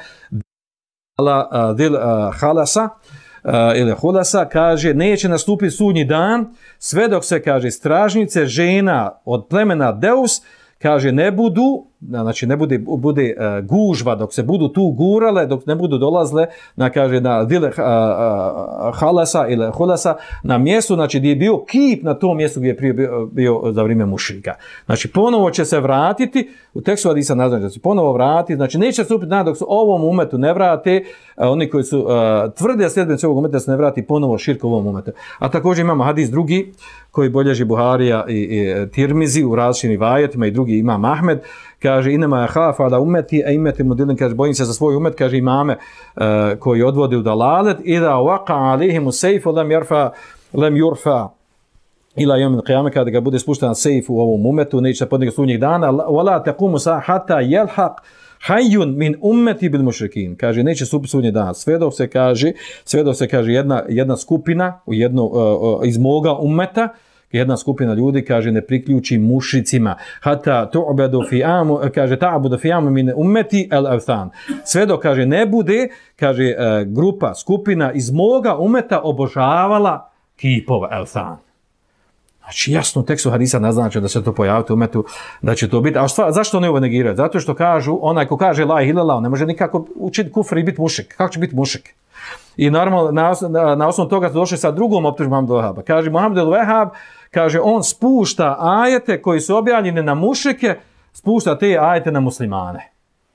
ala dil khalasa ili hulasa, kaže, neće nastupiti sudnji dan sve dok se, kaže, stražnice žena od plemena Deus, kaže, ne budu, znači ne bude, bude uh, gužva, dok se budu tu gurale, dok ne budu dolazle na, kaže, na dile uh, uh, halasa ili hulasa, na mjestu, znači gdje je bio kip na tom mjestu gdje je prije bio, bio za vrijeme mušrika. Znači ponovo će se vratiti, u tekstu hadisa naznačeno da se ponovo vratiti, znači neće stupiti na dok se ovom umetu ne vrate, uh, oni koji su uh, tvrde sljedbenici ovog umeta da se ne vrati ponovo širk ovom umetu. A također imamo hadis drugi, koji bilježi Buharija i, i Tirmizi u različitim rivajetima i drugi imam Ahmed, kaže, inema hafa ala umeti, a imeti mudilin, kaže, bojim se za svoj umet, kaže, imame uh, koji odvode u dalalet, ida waka alihimu sejfu lem jurfa, lem jurfa ila jomil qiyame, kada ga bude spušten sejf u ovom umetu, neće se podnijeti sudnjeg dana, wala taqumu sa hatta yelhaq hayyun min ummeti bil mušrikin, kaže, neće stupiti sudnji dan, sve dok se kaže, sve dok se kaže jedna, jedna skupina u jedno, uh, uh, iz moga ummeta, jedna skupina ljudi, kaže, ne priključi mušicima, hata tu'badu fi amu, kaže, ta'budu fi amu min ummeti al-awthan, sve dok, kaže, ne bude, kaže, uh, grupa, skupina iz moga ummeta obožavala kipova al-than. Znači, jasno u tekstu hadisa naznačeno da se to pojaviti u umetu, da će to biti. A stva, zašto oni ovo negiraju? Zato što kažu, onaj ko kaže la ilaha illallah, ne može nikako učiti kufr i biti mušik. Kako će biti mušik? I normalno, na, na, na osnovu toga su došli sa drugom optužbom Muhammed el-Vehhaba. Kaže, Muhammed el-Vehhab, kaže, on spušta ajete koji su objavljeni na mušike, spušta te ajete na muslimane.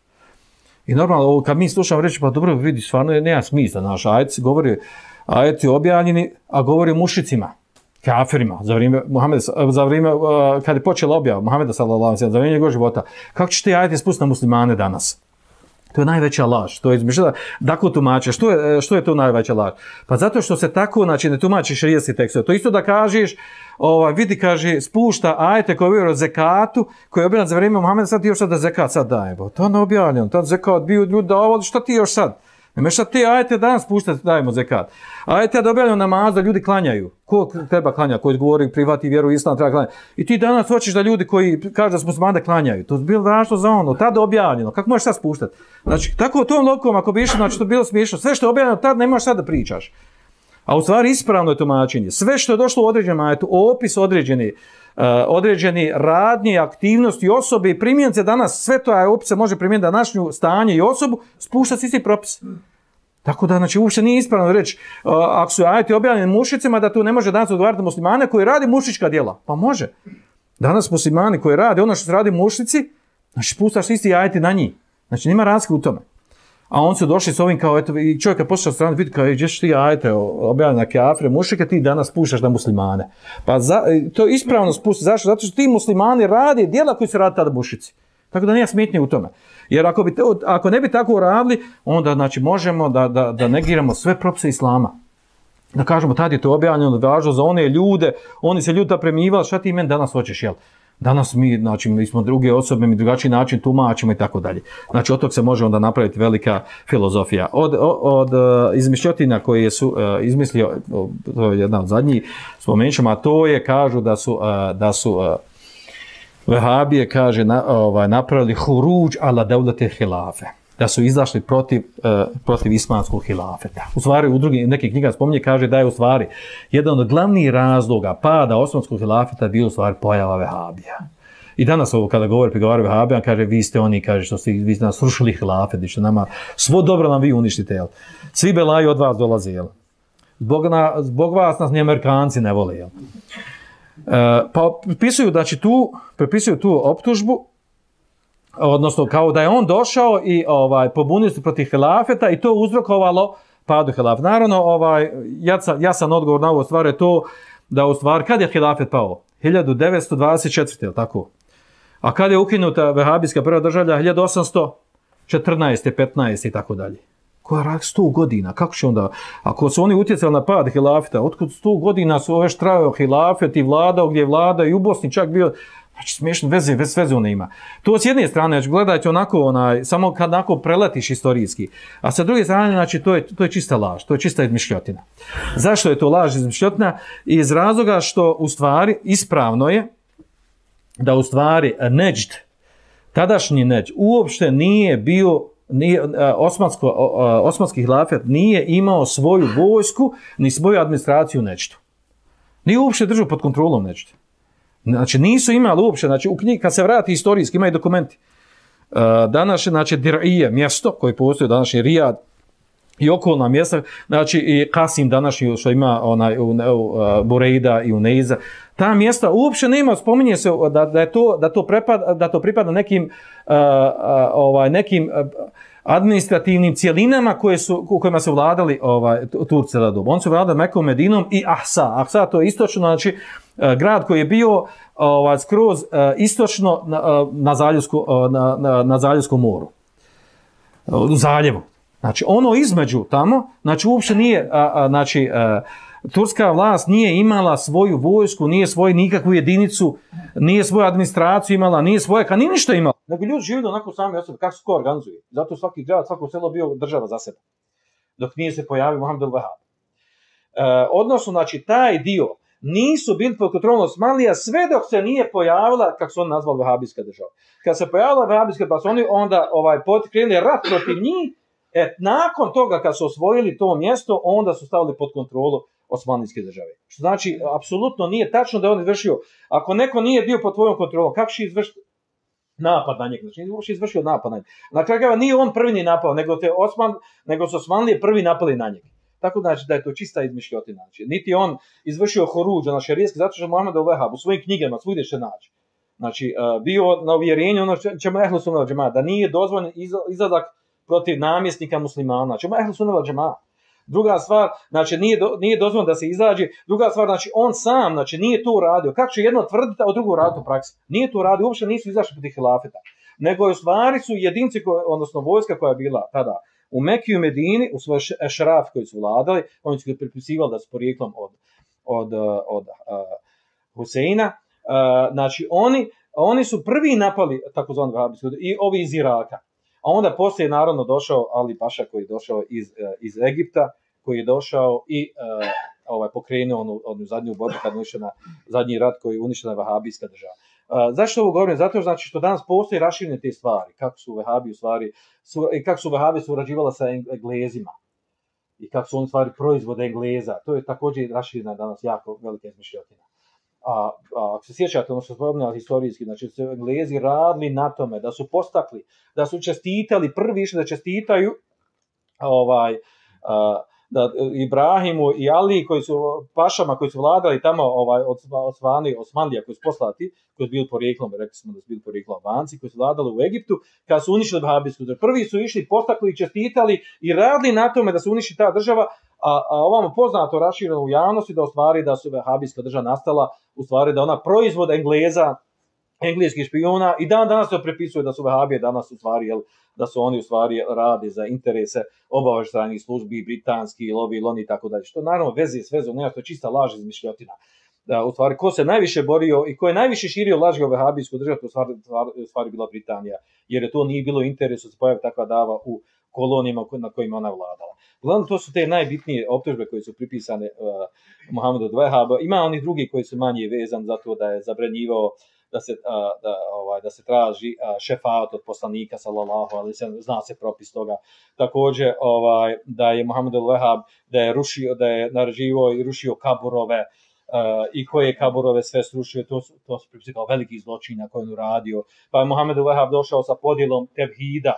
I normalno, kad mi slušamo reći, pa dobro, vidi, stvarno nema smisla, naš ajet govori, ajeti objavljeni, a govori o mušicima, kafirima, za vrijeme Muhameda, za vrijeme uh, kad je počela objava Muhameda sallallahu alejhi ve sellem, za vrijeme njegovog života. Kako će te ajeti spustiti na muslimane danas? To je najveća laž. To je izmišljeno. Dakle, tumače, što je, što je to najveća laž? Pa zato što se tako, znači, ne tumačiš šerijatski tekst. To isto da kažeš, ovaj, vidi, kaže, spušta ajete koje govore o zekatu, koje je objavljeno za vrijeme Muhameda, sad ti još sad da zekat sad daje. Bo, to ne objavljeno, tad zekat bio ljudi davali, što ti još sad? Ne šta te ajete danas spuštati, dajemo zekat. Ajete da objavljeno namaz da ljudi klanjaju. Ko treba klanjati? Koji govori privati vjeru islam treba klanjati. I ti danas hoćeš da ljudi koji kažu da smo muslimani da klanjaju. To je bilo važno za ono, tada objavljeno. Kako možeš sad spuštati? Znači, tako u tom logikom, ako bi išlo, znači to bilo smiješno. Sve što je objavljeno tad ne možeš sad da pričaš. A u stvari ispravno je tumačenje. Sve što je došlo u određenom ajetu, opis određeni, uh, određeni radnje, aktivnosti, osobe i primjence danas, sve to je opis se može primijeniti na današnju stanje i osobu, spušta se isti propis. Tako da, znači, uopšte nije ispravno reći, uh, ako su ajeti objavljeni mušicima, da tu ne može danas odgovarati muslimane koji radi mušička djela. Pa može. Danas muslimani koji radi ono što se radi mušici, znači, spuštaš isti ajeti na njih. Znači, nima razlike u tome. A on su došli s ovim kao, eto, i čovjek kad posluša stranu, vidi kao, gdje ti, ajte, objavljena na kafire, mušike, ti danas puštaš na muslimane. Pa za, to je ispravno spusti. Zašto? Zato što ti muslimani radi djela koji se radi tada mušici. Tako da nije smetnje u tome. Jer ako, bi, ako ne bi tako radili, onda znači, možemo da, da, da negiramo sve propise islama. Da kažemo, tad je to objavljeno, važno za one ljude, oni se ljudi premijivali, šta ti meni danas hoćeš, jel? Danas mi, znači, mi smo druge osobe, mi drugačiji način tumačimo i tako dalje. Znači, od tog se može onda napraviti velika filozofija. Od, od, od izmišljotina koje su uh, izmislio, to je jedna od zadnjih, spomenut ćemo, a to je, kažu da su, uh, da su uh, Vehabije, kaže, na, ovaj, napravili huruđ ala devlete hilafe. Da su izašli protiv, uh, protiv islamskog hilafeta. U stvari, u drugim nekim knjigama spominje, kaže da je u stvari jedan od glavnih razloga pada osmanskog hilafeta bio u stvari pojava Vehabija. I danas ovo kada govori, prigovaraju Vehabija, kaže vi ste oni, kaže što ste, vi ste nas srušili hilafet, što nama, svo dobro nam vi uništite, jel? Svi belaji od vas dolaze, jel? Zbog, na, zbog vas nas ni Amerikanci ne vole, jel? Uh, pa prepisuju, znači tu, prepisuju tu optužbu, odnosno kao da je on došao i ovaj pobunio se protiv hilafeta i to uzrokovalo padu hilafeta. Naravno, ovaj, jasan, jasan odgovor na ovo stvar je to da u stvari, kad je hilafet pao? hiljadu devetsto dvadeset četvrte. tako? A kad je ukinuta vehabijska prva država? hiljadu osamsto četrnaeste. petnaeste i tako dalje. Koja rak sto godina? Kako će onda? Ako su oni utjecali na pad hilafeta, otkud sto godina su ove štrajao hilafet i vladao gdje je vlada i u Bosni čak bio. Znači, smiješno, veze, veze, veze on ima. To s jedne strane, znači, gledajte onako, onaj, samo kad onako preletiš istorijski. A sa druge strane, znači, to je, to je čista laž, to je čista izmišljotina. Zašto je to laž izmišljotina? Iz razloga što, u stvari, ispravno je da, u stvari, Neđd, tadašnji Neđd, uopšte nije bio, nije, osmansko, osmanski hilafet nije imao svoju vojsku, ni svoju administraciju u Neđdu. Nije uopšte držao pod kontrolom Neđd. Znači, nisu imali uopće, znači, u knjigi, kad se vrati istorijski, imaju dokumenti. Uh, današnje, znači, Dir'ije, mjesto koje postoji, današnji Rijad i okolna mjesta, znači, i Kasim današnji, što ima onaj, u, u, Bureida i Uneiza, ta mjesta uopće nema, spominje se da, da, je to, da, to, prepada, da to pripada nekim, uh, uh, ovaj, nekim uh, administrativnim cijelinama koje su, u kojima su vladali ovaj, Turci tada dobu. On su vladali Mekom, Medinom i Ahsa. Ahsa to je istočno, znači, grad koji je bio ovaj, skroz uh, istočno na, na, Zaljevsku, na, na, na Zaljevskom moru. U Zaljevu. Znači, ono između tamo, znači, uopće nije, a, a, znači, a, turska vlast nije imala svoju vojsku, nije svoju nikakvu jedinicu, nije svoju administraciju imala, nije svoje, ka nije ništa imala. Nego ljudi živjeli onako sami osobe, kako se ko organizuje. Zato svaki grad, svako selo bio država za sebe. Dok nije se pojavio Muhammed al-Wahhab. E, odnosno, znači, taj dio nisu bili pod kontrolom Osmanlija sve dok se nije pojavila, kako su oni nazvali, vehabijska država. Kad se pojavila vehabijska, pa su oni onda ovaj, potkrenuli rat protiv njih, et nakon toga kad su osvojili to mjesto, onda su stavili pod kontrolu Osmanlijske države. Što znači, apsolutno nije tačno da je on izvršio. Ako neko nije bio pod tvojom kontrolom, kako će izvršiti napad na njeg? Znači, nije izvršio napad na njeg. Na kraju nije on prvi ni napao, nego, te Osman, nego su Osmanlije prvi napali na njeg. Tako znači da je to čista izmišljotina. Znači, niti on izvršio horuđa na šerijski, zato što Muhammed al-Wahhab u svojim knjigama svugdje će naći. Znači, bio na uvjerenju, ono ćemo ehlu sunna vel džemaa, da nije dozvoljen izlazak protiv namjesnika muslimana. Ćemo ehlu sunna vel džemaa. Druga stvar, znači, nije, do, nije dozvoljeno da se izađe. Druga stvar, znači, on sam, znači, nije to uradio. Kako će jedno tvrditi, a drugo raditi u praksi? Nije to uradio, uopće nisu izašli protiv hilafeta. Nego u stvari su jedinci, koje, odnosno vojska koja je bila tada u Mekiju i Medini, u svoj šraf koji su vladali, oni su pripisivali da su porijeklom od, od, od, od uh, Huseina. Uh, znači, oni, oni su prvi napali takozvani vehabijski i ovi iz Iraka. A onda poslije je naravno došao Ali Paša koji je došao iz, uh, iz Egipta, koji je došao i uh, ovaj, pokrenuo onu, onu zadnju borbu kad je na zadnji rat koji je uništena vehabijska država. Uh, zašto ovo govorim? Zato znači što danas postoji raširene te stvari, kako su vehabi u stvari, su, i kako su vehabi surađivala sa Englezima i kako su oni stvari proizvode Engleza. To je također raširena danas jako velika izmišljotina. A, a ako se sjećate, ono što spominjali historijski, znači su Englezi radili na tome, da su postakli, da su čestitali, prvi išli da čestitaju ovaj, a, da Ibrahimu i Ali koji su pašama koji su vladali tamo ovaj od Osmani Osmanlija koji su poslati, koji su bili porijeklom, rekli smo da su bili porijeklom Albanci, koji su vladali u Egiptu, kad su uništili vehabijsku državu. Prvi su išli, postakli i čestitali i radili na tome da se uništi ta država, a, a ovamo poznato rašireno u javnosti da u stvari da su vehabijska država nastala, u stvari da ona proizvod Engleza, engleskih špijuna i dan danas se prepisuje da su vehabije danas u stvari, jel, da su oni u stvari radi za interese obavještajnih službi, britanski, lobi, loni i tako dalje. Što naravno veze s vezom, nema, to je čista laž izmišljotina. Da, u stvari, ko se najviše borio i ko je najviše širio laži o vehabijsku državu, to u stvari, u stvari bila Britanija, jer je to nije bilo interesu da se pojavi takva dava u kolonijama na kojima ona vladala. Uglavnom, to su te najbitnije optužbe koje su pripisane uh, Muhammedu od Vehaba. Ima oni drugi koji su manje vezan za to da je zabranjivao da se, da, ovaj, da se traži šefat od poslanika, sallallahu alejhi ve sellem, zna se propis toga. Također, ovaj, da je Muhammed al-Wahhab, da je rušio, da je naređivao i rušio kaburove, uh, i koje kaburove sve srušio, to su, to su pripisali kao veliki zločina koje je uradio. Pa je Muhammed al-Wahhab došao sa podjelom tevhida,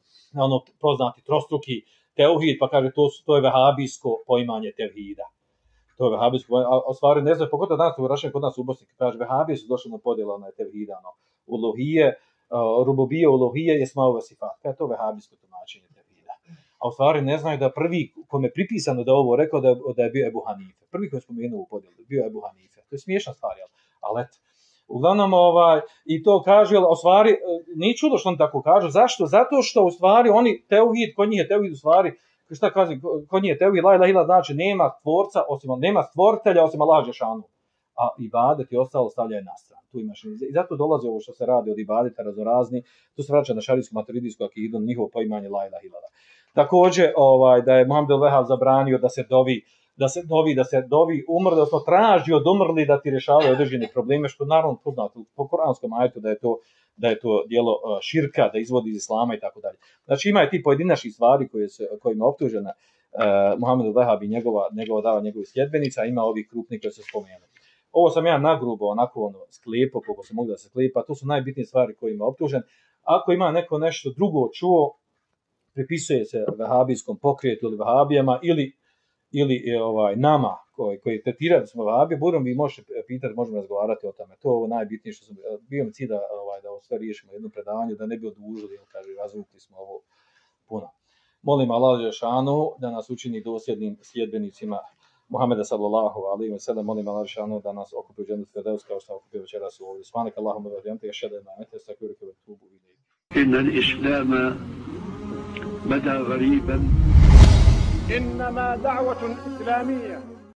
ono poznati trostruki tevhid, pa kaže to, su, to je vehabijsko poimanje tevhida. To je vehabijsko, a, a stvari ne znam, pogotovo danas u Rašen, kod nas u Bosni, kaže vehabije su došli na podjelu na tevhida, no, ulohije, uh, rububije, ulohije je smao sifat. Kaj je to vehabijsko tumačenje tevhida? A u stvari ne znaju da prvi, kome je pripisano da ovo rekao, da je, da je bio Ebu Hanife. Prvi koji je spomenuo u podjelu, bio je Ebu Hanife. To je smiješna stvar, jel? Ali eto. Uglavnom, ovaj, i to kaže, u stvari, nije čudo što on tako kaže. Zašto? Zato što u stvari oni, tevhid, kod njih je tevhid u stvari, šta kaže, kod njih je tevhid, la ilaha illa, znači nema tvorca, osim, nema stvoritelja, osim Allaha dželešanu. A ibadet i ostalo stavljaju na stranu. Tu imaš, i zato dolazi ovo što se radi od ibadeta razorazni, tu se vraća na šarijsku maturidijsku akidu, njihovo poimanje la ilaha illa. Također, ovaj, da je Muhammed al-Wahhab zabranio da se dovi, da se dovi, da se dovi umrli, odnosno traži od umrli da ti rješavaju određene probleme, što naravno poznato po kuranskom ajetu da je to da je to djelo uh, širka, da izvodi iz islama i tako dalje. Znači ima je ti pojedinačnih stvari koje se, kojima je optužena uh, Muhammed al-Wahhab i njegova, njegova dava njegovih sljedbenica, ima ovih krupnih koje se spomenu. Ovo sam ja nagrubo, onako ono, sklepo, koliko se mogu da se sklepa, to su najbitnije stvari kojima je optužen. Ako ima neko nešto drugo čuo, pripisuje se vehabijskom pokretu ili vehabijama ili ili ovaj nama koji koji tretiraju smo vehabije, budemo vi možete pitati, možemo razgovarati o tome. To je ovo najbitnije što sam bio mi cilj da ovaj da ovo sve riješimo jedno predavanje, da ne bi odužili, kaže razvukli smo ovo puno. Molim Allah dželešanu da nas učini dosljednim sljedbenicima Muhameda sallallahu alejhi ve sellem. Molim Allah dželešanu da nas okupi u džennetu firdevs kao što okupi večeras u ovdje. Subhanak Allahumma wa bihamdika ashhadu an la ilaha illa anta astaghfiruka wa atubu ilayk. إن الإسلام بدا غريبا إنما دعوة إسلامية